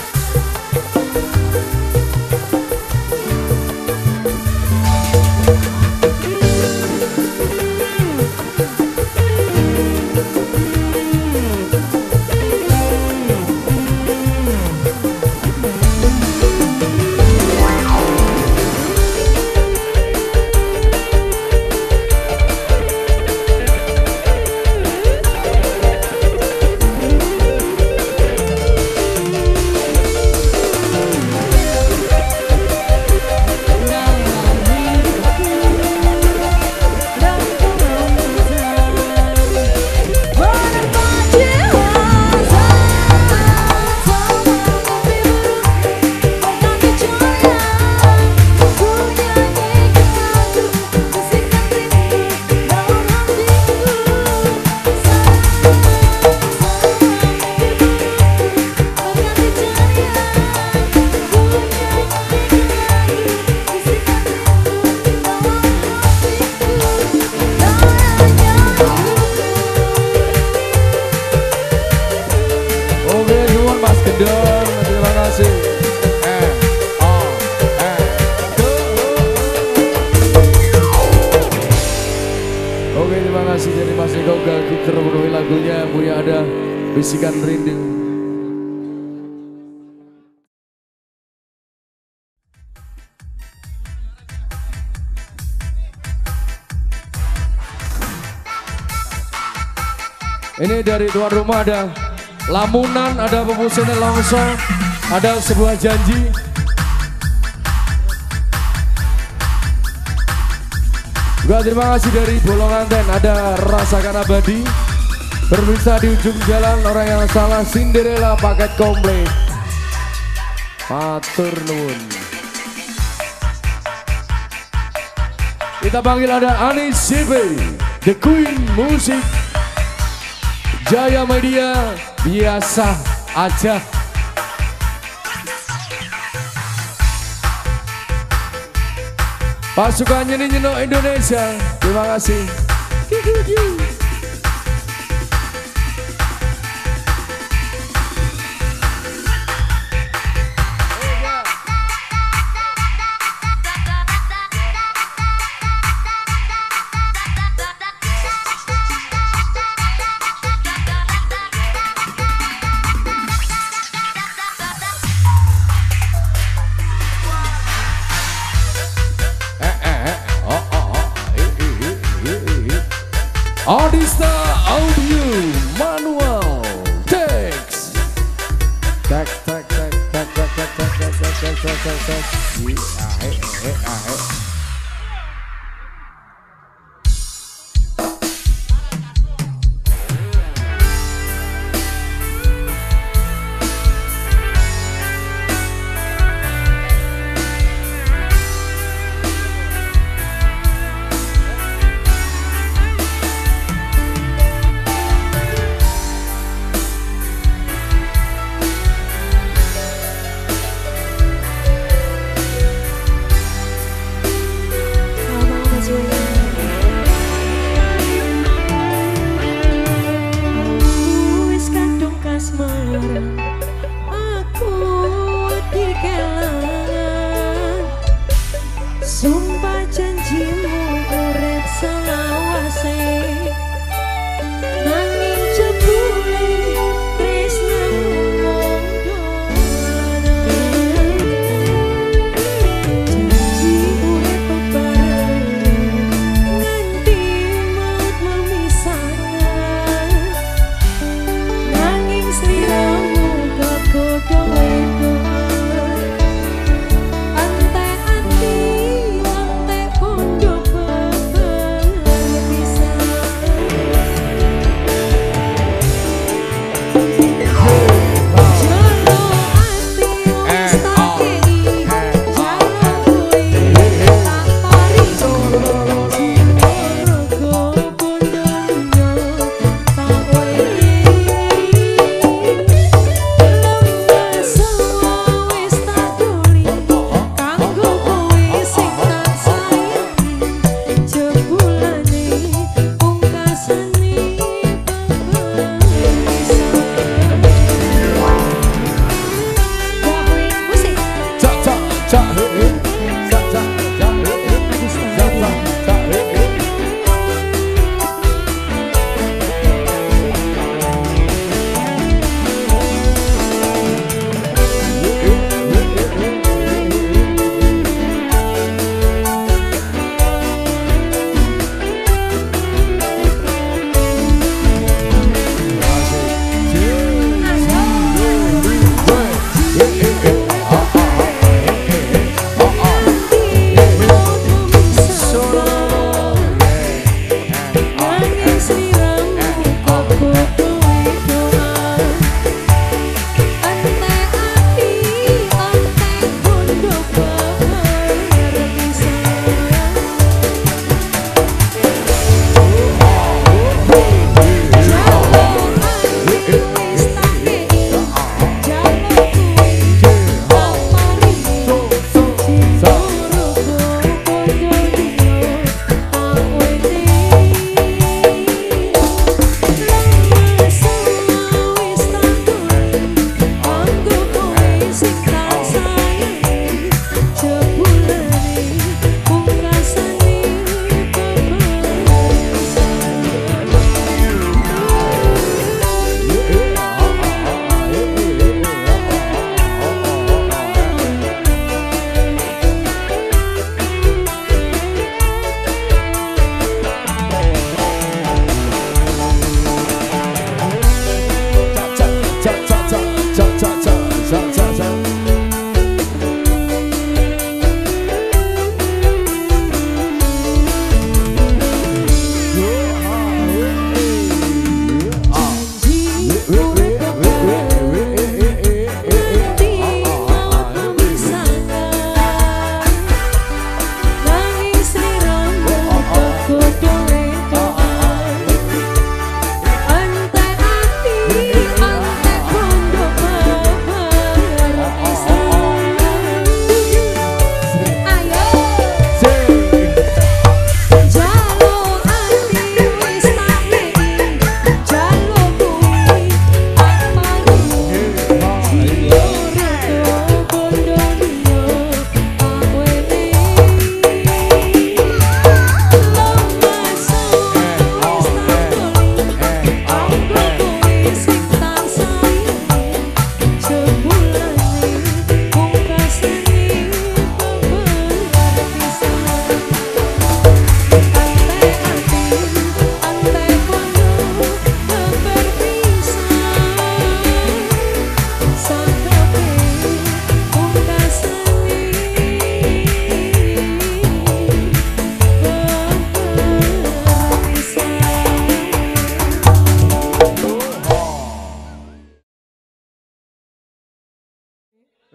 Terima kasih. Eh, oh, eh, Oke, terima kasih dari Mas Eko Gagu terpenuhi lagunya punya ada Bisikan Rindu. Ini dari tuan rumah ada lamunan, ada pepusene longso, ada sebuah janji. Juga terima kasih dari Bolonganten, ada rasakan abadi. Berpisah di ujung jalan orang yang salah Cinderella paket komplit. Matur nuwun. Kita panggil ada Anis C B, The Queen Musik, Jaya Media, biasa aja. Pasukan Nyenyi-Nyeno Indonesia, terima kasih.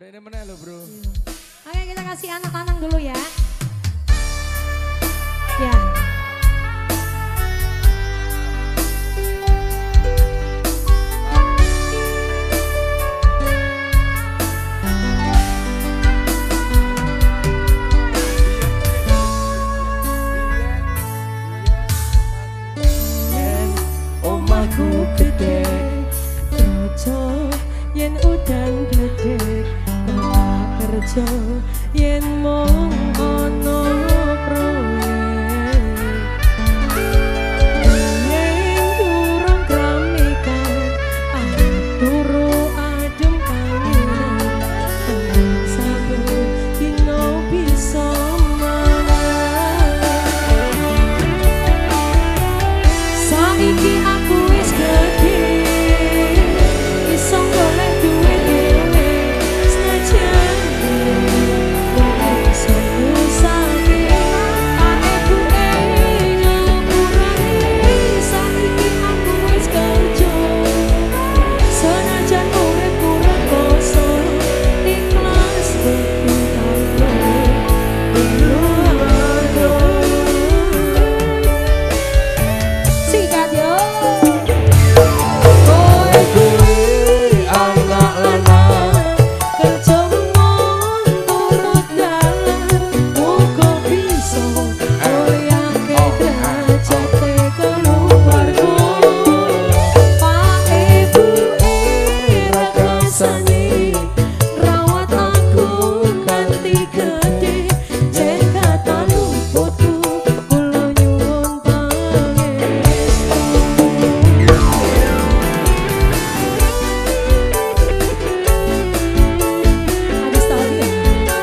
Ini mana lo bro? Oke kita kasih anak-anak dulu ya. Ya. Omahku gede, kerja yen udan gledek, kerja yen mung ono proyek. Yen durung kramikan, aku turu adem kangenan, saben dino bisa mangan. Saiki aku wis gede, iso golek duit dhewe, senajan iso nyusahke aeku ngapurane. Saiki aku wis kerja, senajan uripku rekoso, ikhlas beku sikat yo. Kowe kuwi anak lanang, kerja mung turut dalan, muga bisa ngoyake derajate keluarga. Pak Ibu rekasani rawat aku nganti gede, jen kata luputku kula nyuwun pangestu. Habis tadi ya?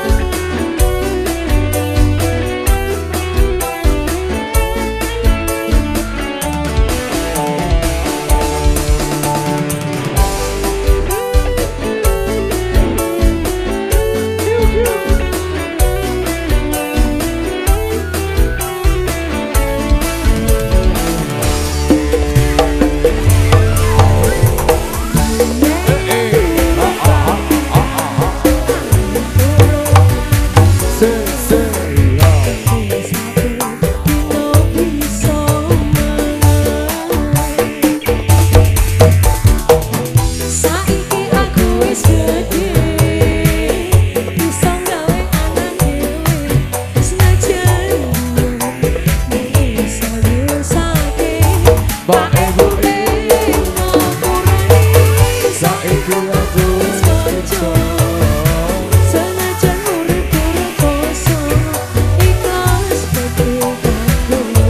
Saiki aku wis gede, bisa gawe anak dhewe, senajan bisa nyusahke Pak Ibu ngapurane. Saiki aku wis kerja, senajan uripku rekoso, ikhlas beku kanggo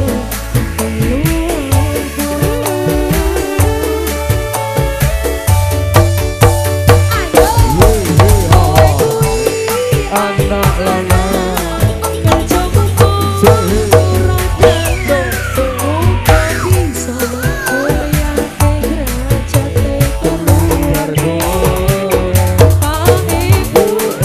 Anak lanang. kerja kumpul turut muga bisa ngoyake derajate keluarga. Pak Ibu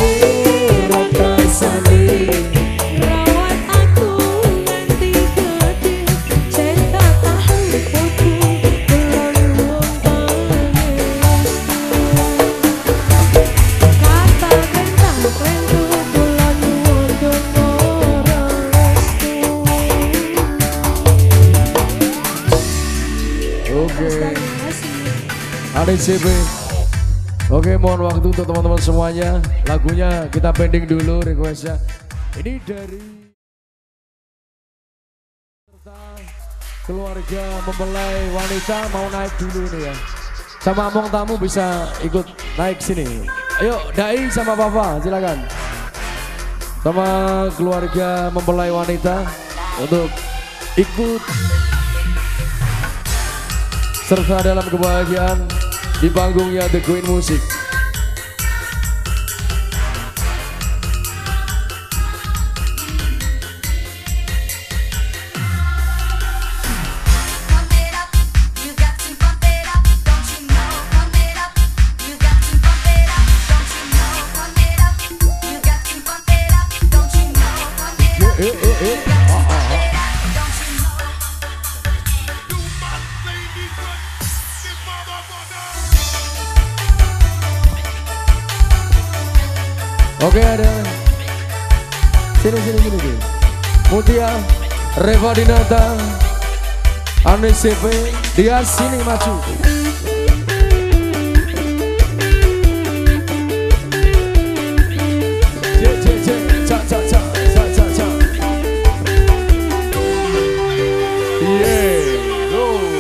rekasani rawat aku nganti gede, jen kathah luputku kula nyuwun pangestu. Kata kentang klentu kula nyuwun donga restu. Oke. Terima kasih. A D C B. Oke, mohon waktu untuk teman-teman semuanya. Lagunya kita pending dulu requestnya. Ini dari serta keluarga mempelai wanita mau naik dulu ini ya. Sama Among tamu bisa ikut naik sini. Ayo, Dai sama Papa, silakan. Sama keluarga mempelai wanita untuk ikut serta dalam kebahagiaan di panggungnya The Queen Music. Pump it up, you got to pump it up, don't you know? Pump it up, you got to pump it up, don't you know? Pump it up, you got to pump it up, don't you know? Pump it up, Eh, eh, eh. you got to pump it up, don't you know? Oke ada. Sini sini sini sini. Mutia, Reva Dinata, Anis C P, dia sini maju. J J J, ca ca ca, ca ca ca. Yeah, go.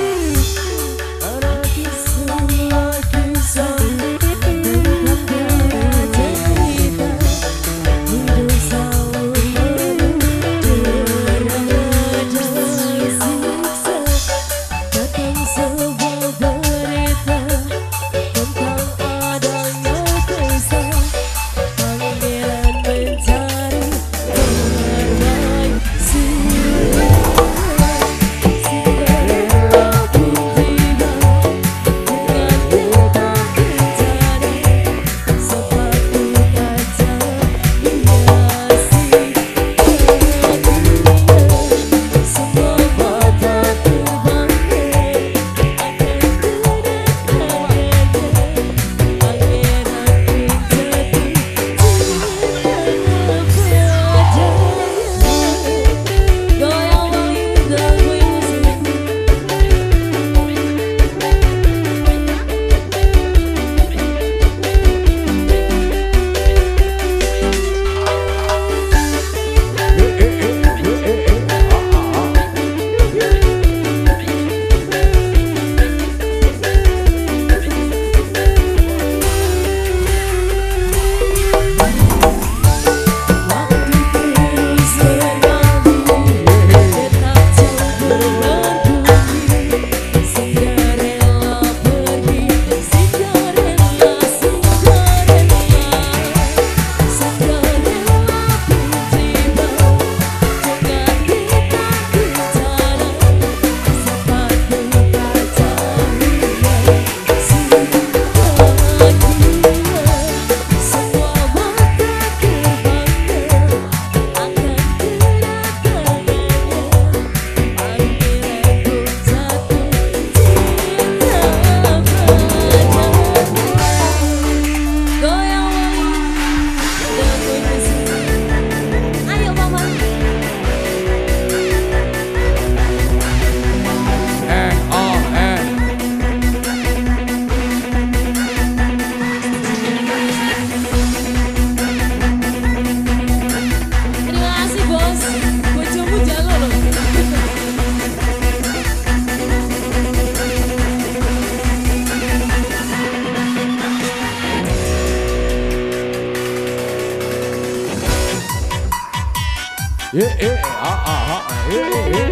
Eh eh ah ah ah eh eh eh.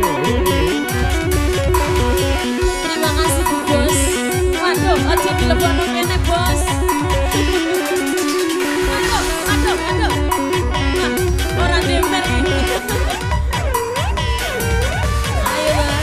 Terima kasih Bu Bos. Waduh, aja dilebokno kene Bos. Aduh, aduh, aduh. Nah, ora demper iki. Ayo lah.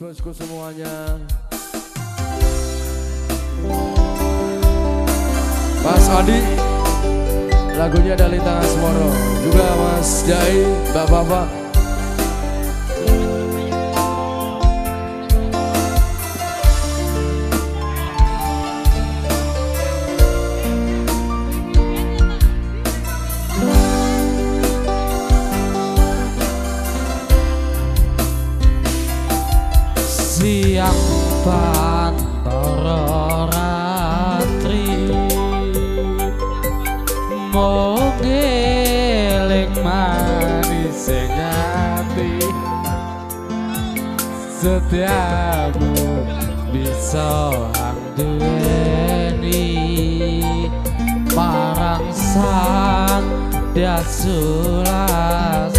bos-bosku semuanya. Mas Adi, lagunya dari tangan Semoro. Juga Mas Jai, bapak-bapak. Siang pantoro ratri mogeling manis sing ati setiamu bisa angduweni marang sang diasulas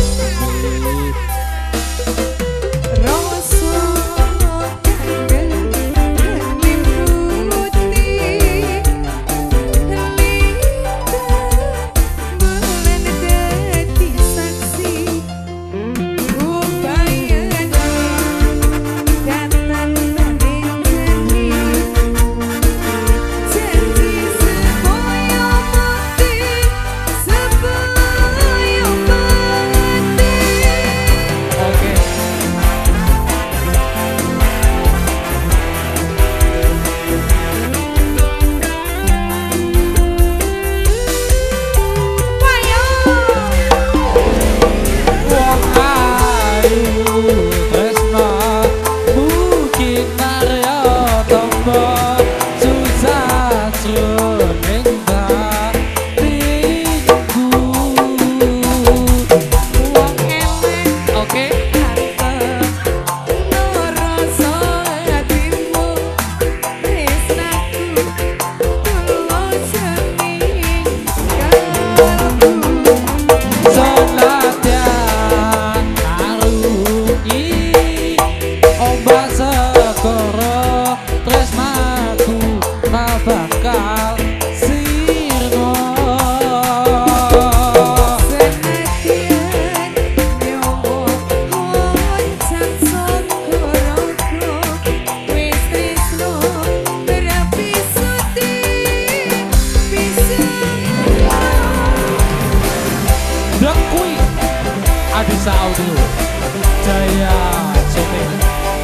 Adisa Audio Jaya Syuting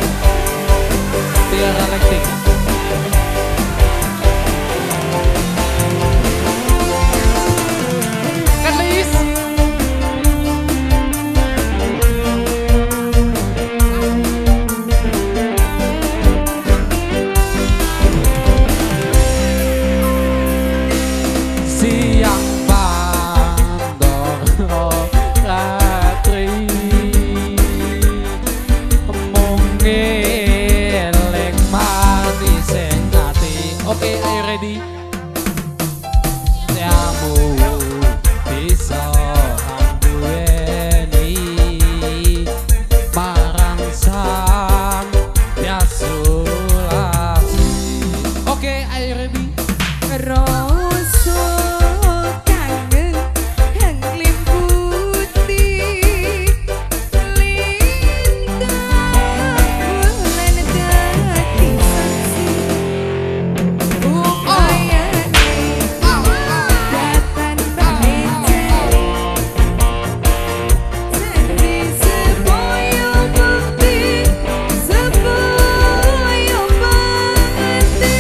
Tiara Lekting Kelis siang pandoro okay, are you ready? Kamu bisa angduweni marang sang diasulasi. Okay, are you ready? Rasa kangen yang liputi lintang bulan dadi saksi upayane datan pamencen janji sepoyo bukti sepoyo pangati.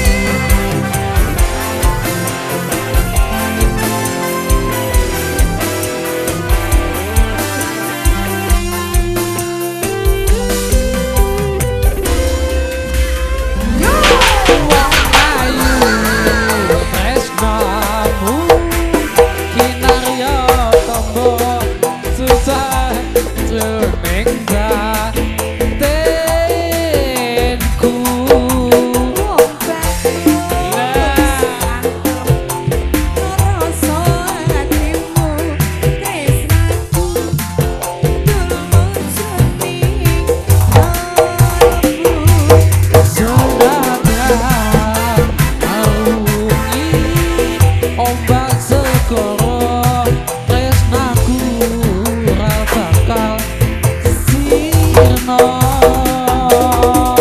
Sirno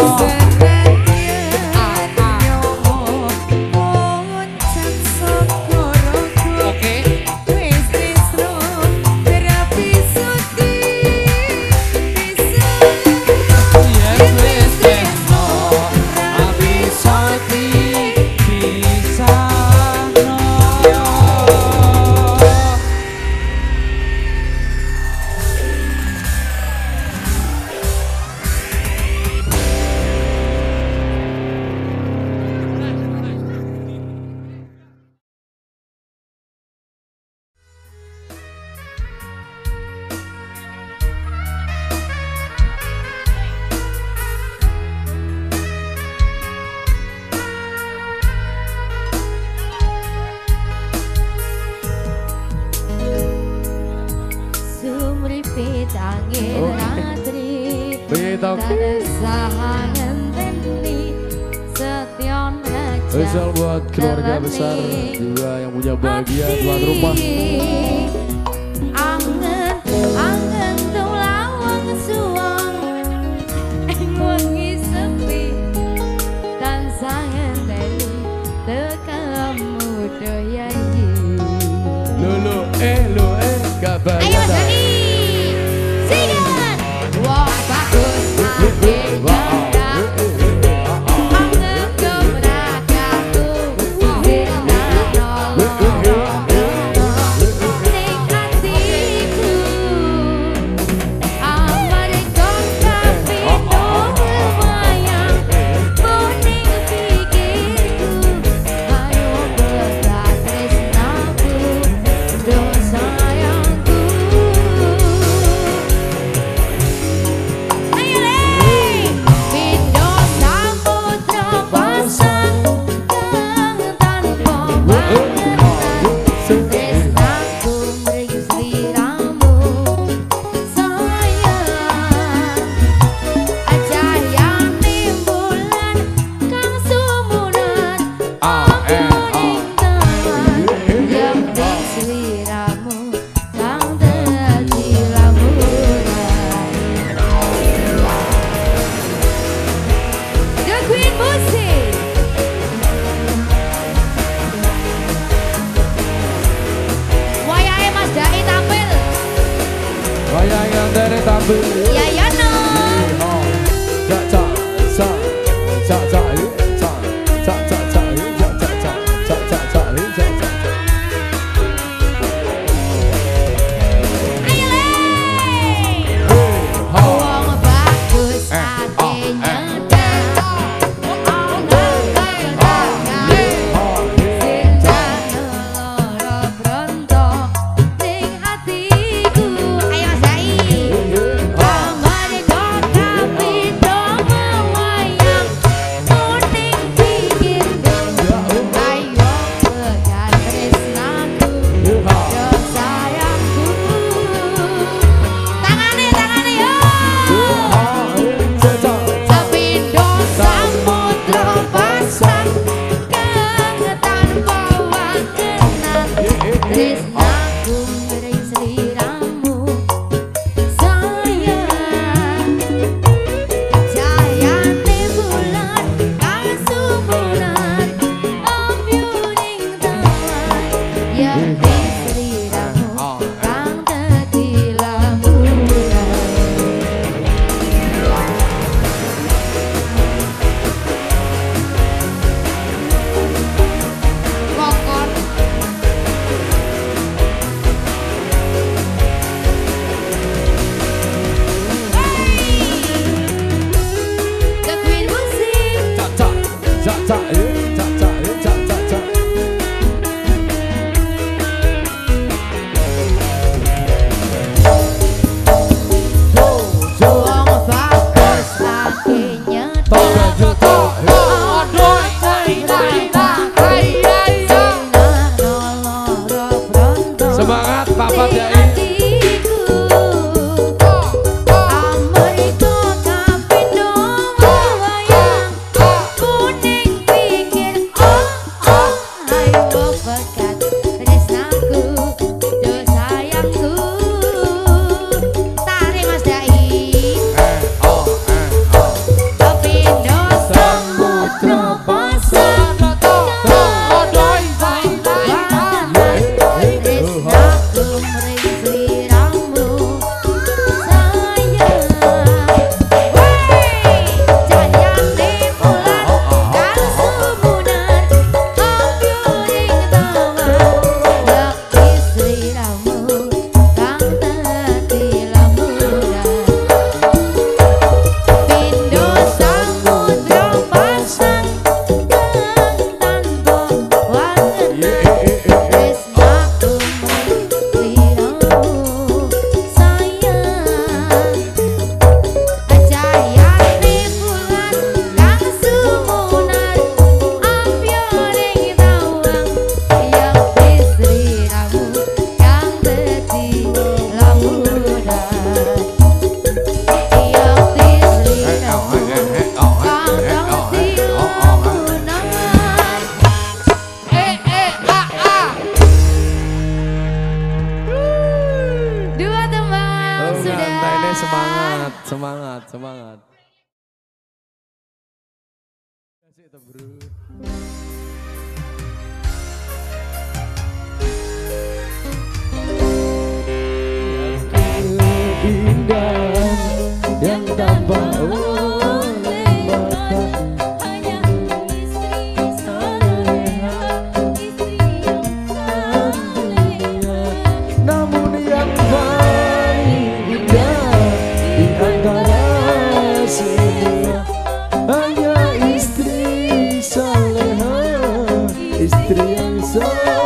angin Oh. ratri Begitu. Keresahan teni setion raja Spesial buat keluarga besar juga yang punya bahagia tuan rumah. Angen, angen tulawang suwang ing wengi sepi tansah ngenteni tekamu doyanji. Lulu eh lu eh gak Ayo bayar. Mas Dani, singkat. Wah bagus hatinya dah. Angen keberagaku, zina nolong ning hatiku. Amerika kapindo wayang muning pikirku. Ayo berat tresnaku, do sayangku. Ayo le, pindo samudra pasang kang tanpa bayangan. Tresnaku mriki sliramu sayang. Cahayane bulan kang sumunan ampuning tangan. Yang di sliramu kang dadi lamunan. The Queen Musik. Wayahe Mas Dai tampil. Wayang yang dari tampil. Ya ya no. Cak cak cak cak cak eh, cak cak cak cak eh, cak cak cak cak cak cak eh, cak cak cak. Ayo le. Ha. Wong bagus atinya dah. Ana kang Sinjana lara bronto ning hatiku. Ayo Mas Dai. Amerika kapindo wayang muning pikirku. Ayo pegat tresnaku, do sayangku. Tangane tangane yo. Kapindo samudra pasang kang tanpa wangenan. Tresnaku mriki sliramu sayang. Cahayane bulan kang sumunan ampuning tangan. Yang di sliramu kang dadi lamunan. Kokon The Queen Musik. Cak cak cak cak eh, cak cak eh, cak cak cak. Wong bagus akhirnya Toga juta eh. Semangat Papa Dai. Amerika kapindo wayang muning pikir. Oh oh ayo pegat tresnaku, do sayangku. Tarik Mas Dai. Kapindo samudra pasang kang tanpa wangenan. Tresnaku mriki semangat, semangat, semangat. Keindahan yang tanpa oleh mata, hanya istri soleha, istri yang soleha. Namun yang paling indah di antara semua hanya istri soleha, istri yang soleha.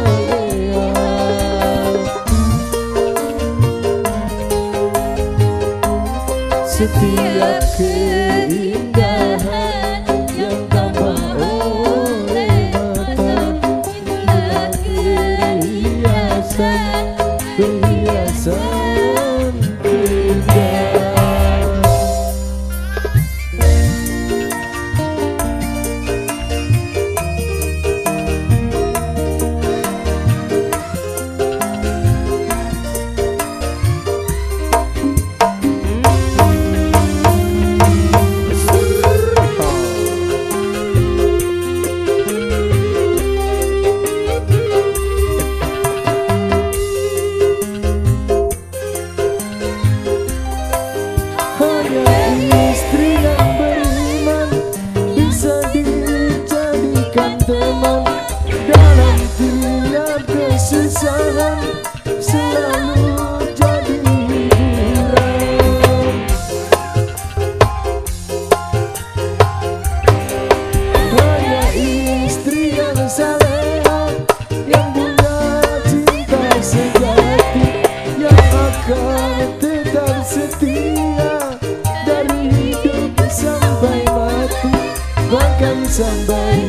Setiap keindahan yang tanpa oleh mata, itulah perhiasan, perhiasan keindahan. Teman dalam tiap kesusahan, selalu jadi hiburan. Hanya istri yang saleha, yang punya cinta sejati, yang akan tetap setia dari hidup sampai mati, bahkan sampai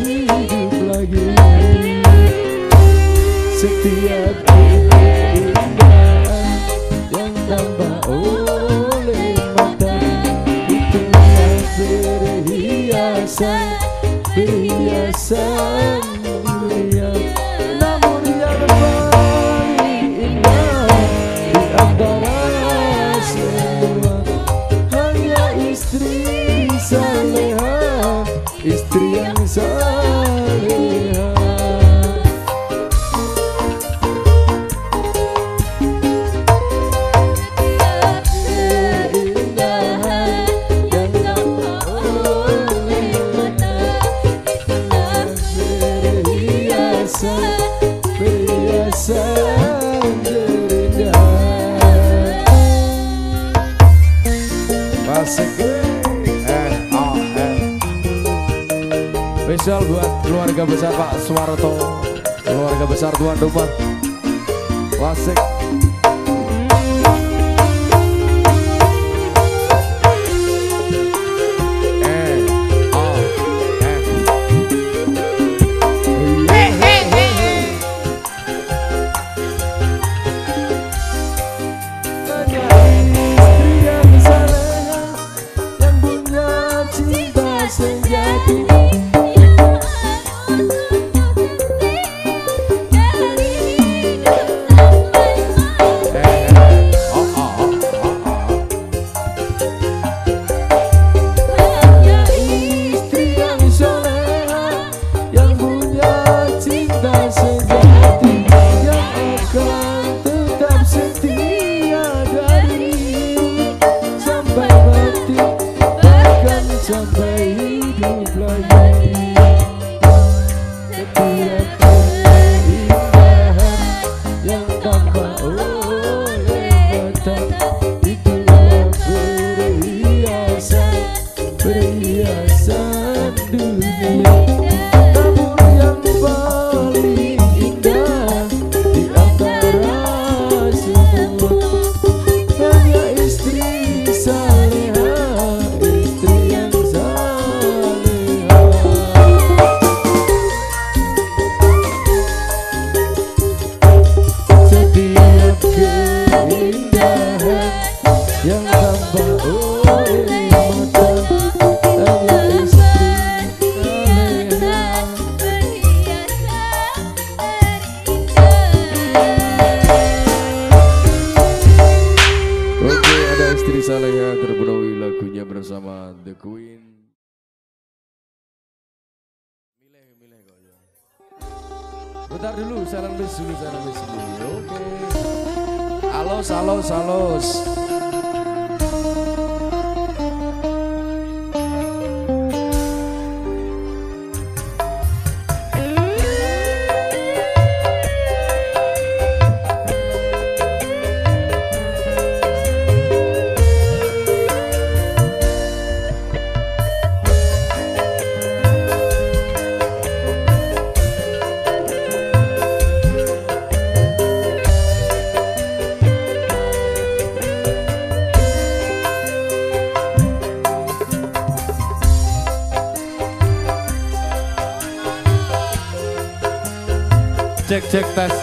setiap keindahan yang tanpa oleh mata, itulah perhiasan, perhiasan dunia. Namun yang paling indah di antara semua hanya istri saleha, istri yang saleha. Perhiasan terindah. Asik. Eh, oh, eh. Spesial buat keluarga besar Pak Suwarto, keluarga besar tuan rumah. Wasik. Dari hidup sampai The Queen. Milih, milih kok ya. Bentar dulu, salam bis dulu, salam bis dulu. Oke. Halos, halos, halos. Cek cek tes.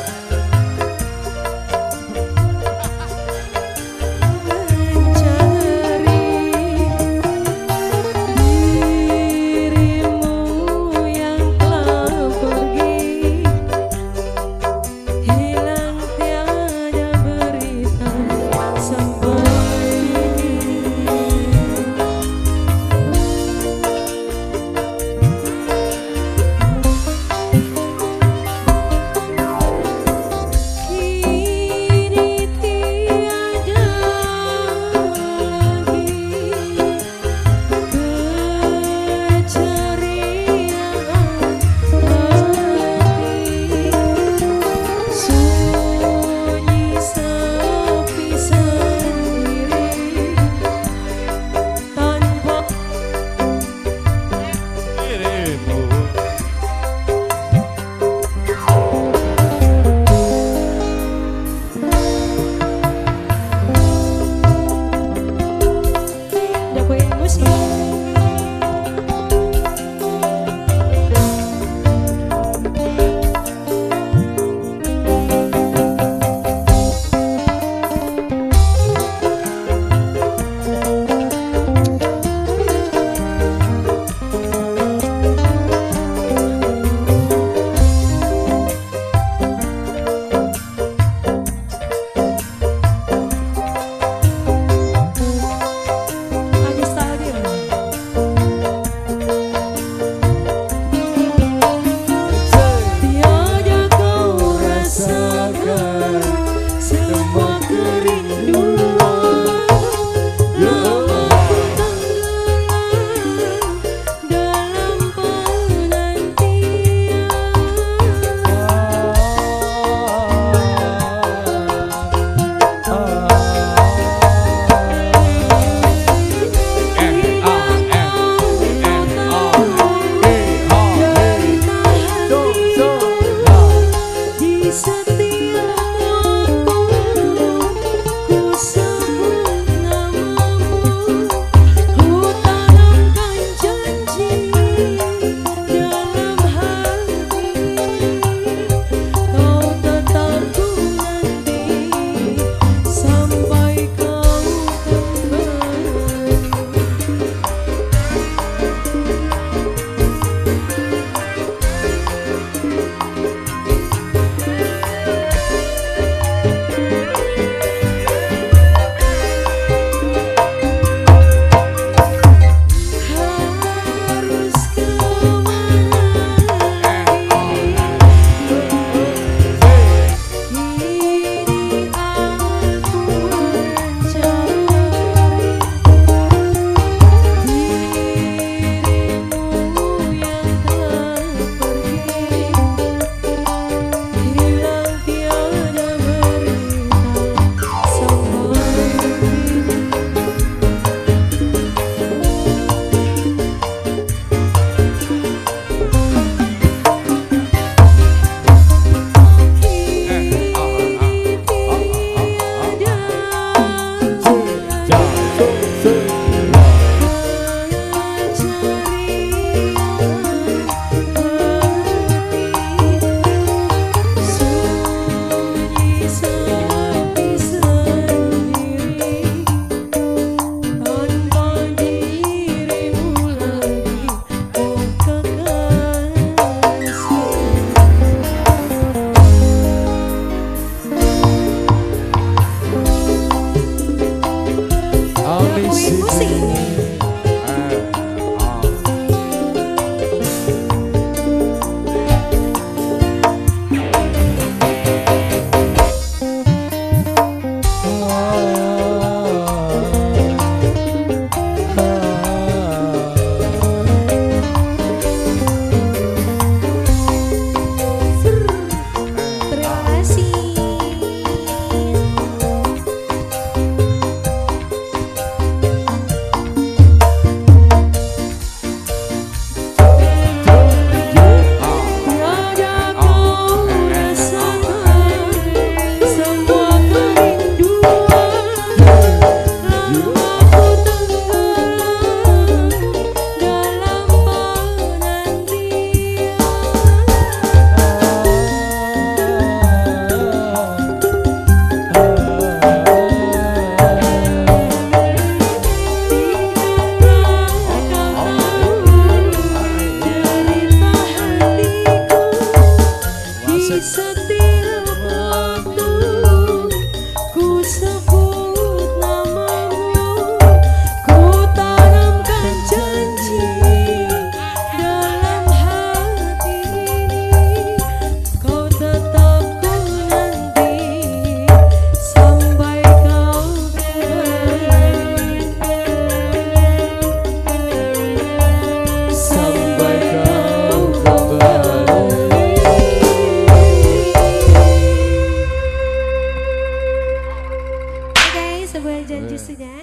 sudah.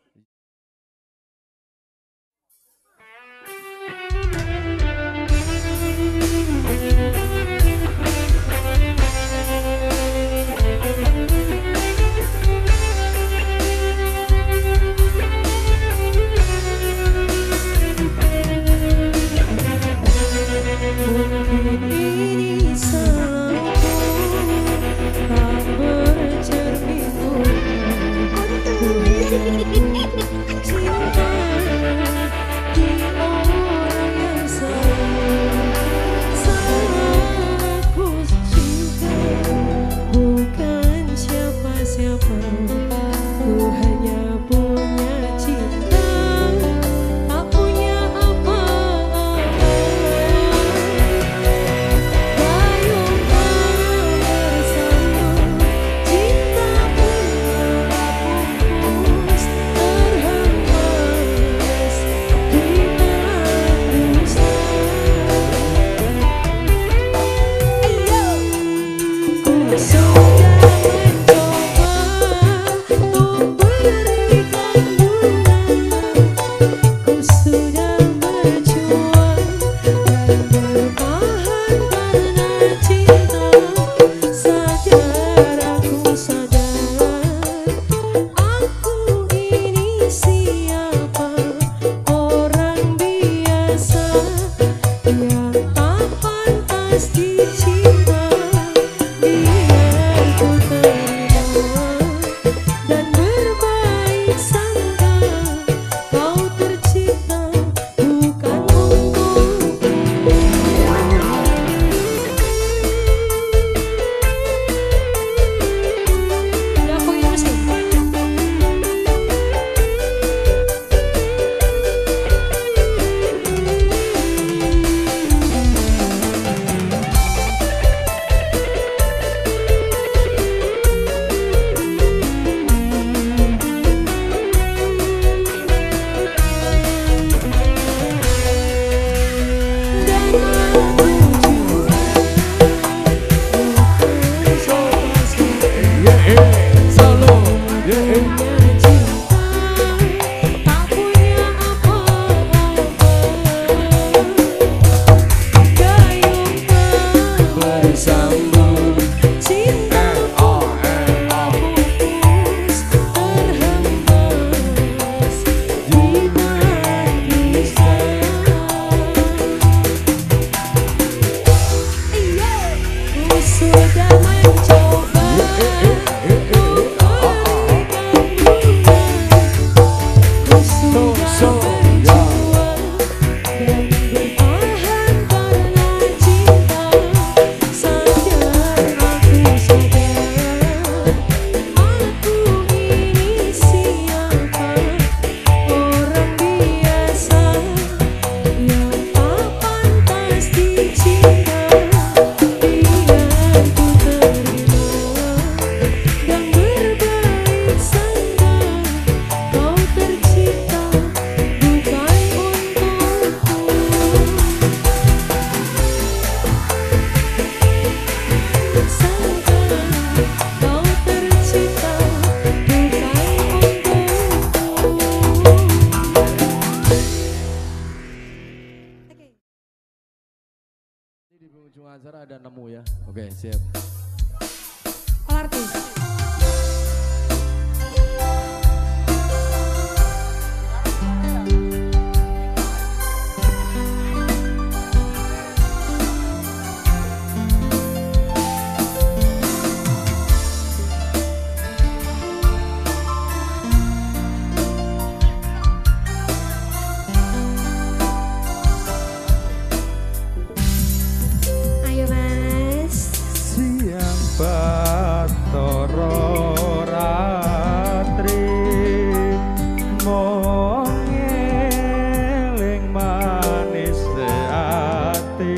Acara ada nemu ya. Oke, siap. All artis. Batoro ratri mong eling manis ati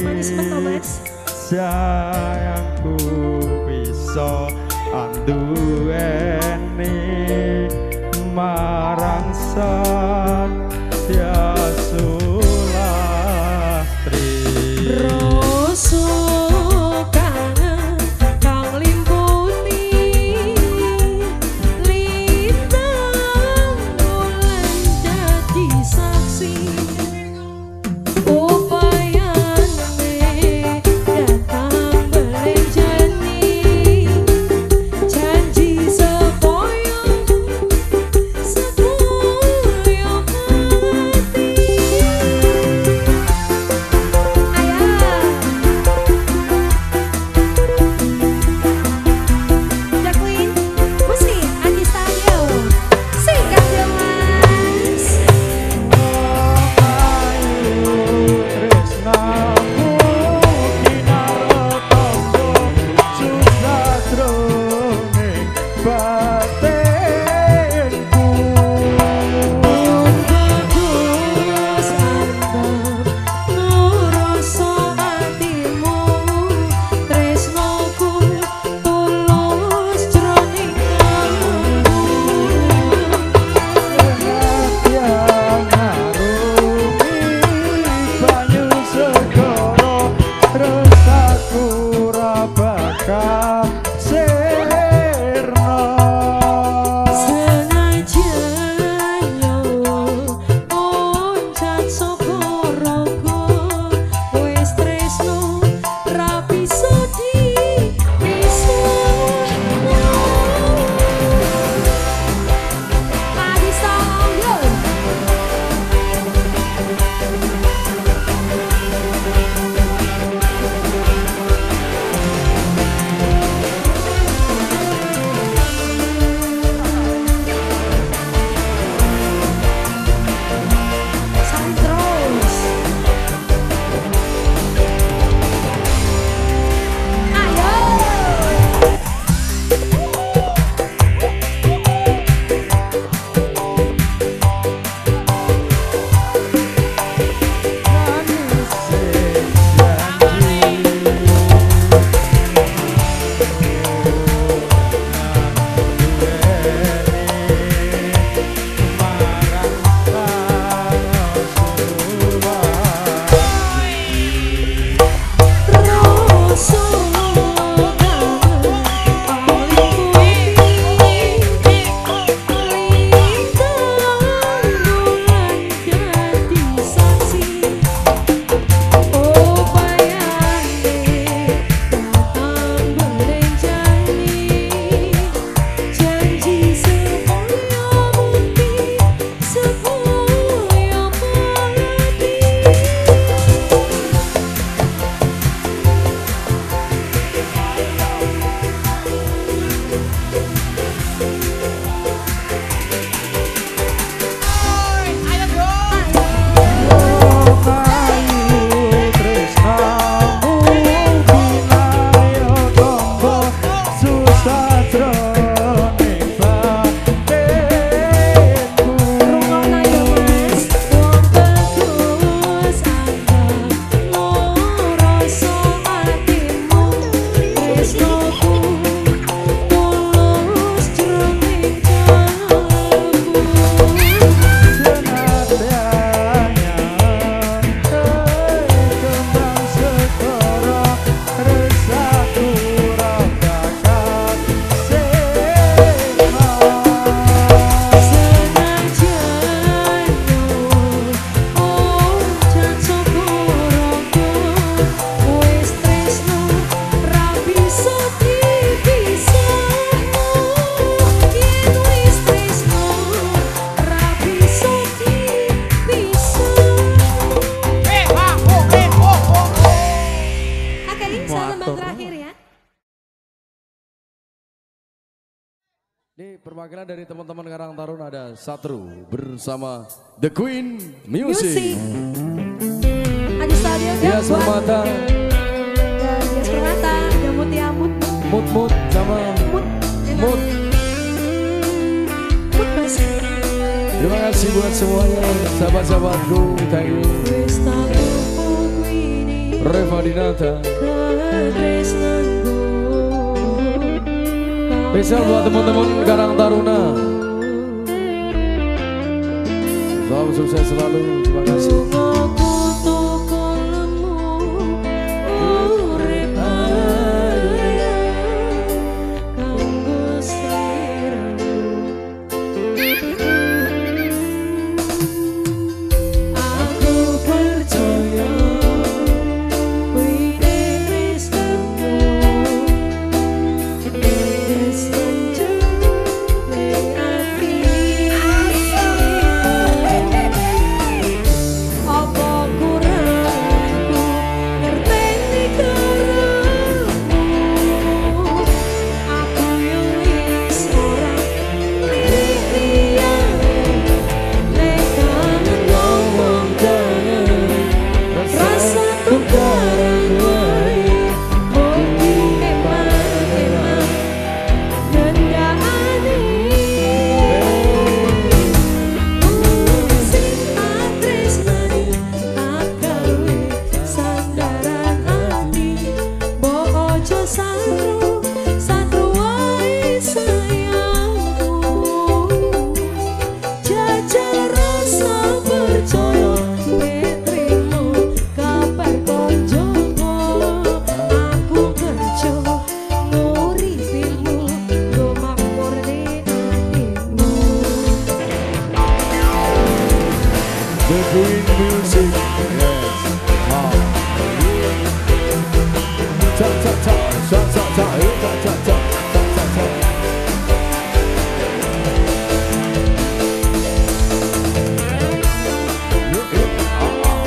sayangku bisa anduweni marang Satya Sulastri Rasa kangen kang limpuni lintang Ini perwakilan dari teman-teman Karang Taruna ada Satru bersama The Queen Music. Adi Stadion Dias Permata, dan Dias Permata, Nyamut Nyamut, Mut Mut sama Mut, Mut. Mut Mas. Terima kasih buat semuanya, sahabat-sahabatku. Thank you. Reva Dinata. Spesial buat teman-teman Karang Taruna. Salam sukses selalu. Terima kasih. The Queen Music, yes. Ah. Cha cha cha, cha cha cha, eh, cha cha cha, cha cha cha. Eh, eh, ah, ah.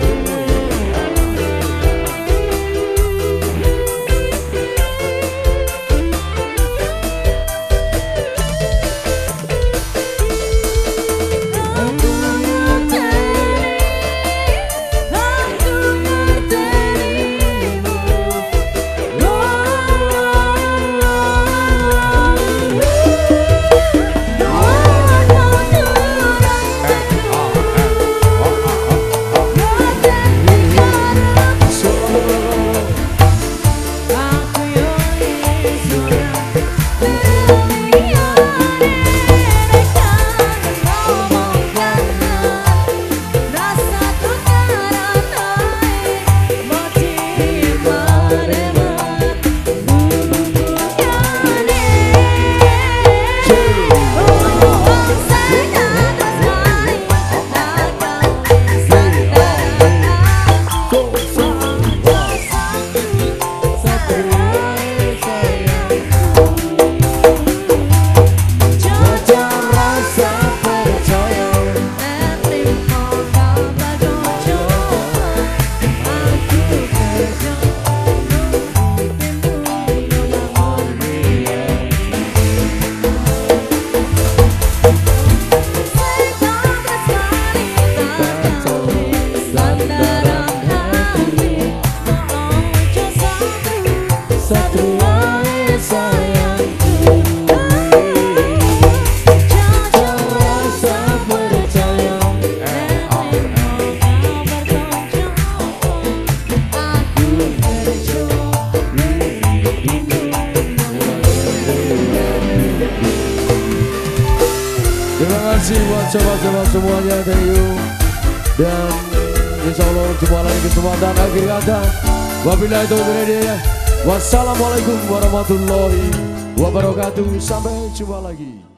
Terima kasih buat sobat-sobat semuanya, thank you. Dan insya Allah jumpa lagi kesempatan akhir kata. Wabillahi taufiq hidayah. Wassalamualaikum warahmatullahi wabarakatuh. Sampai jumpa lagi.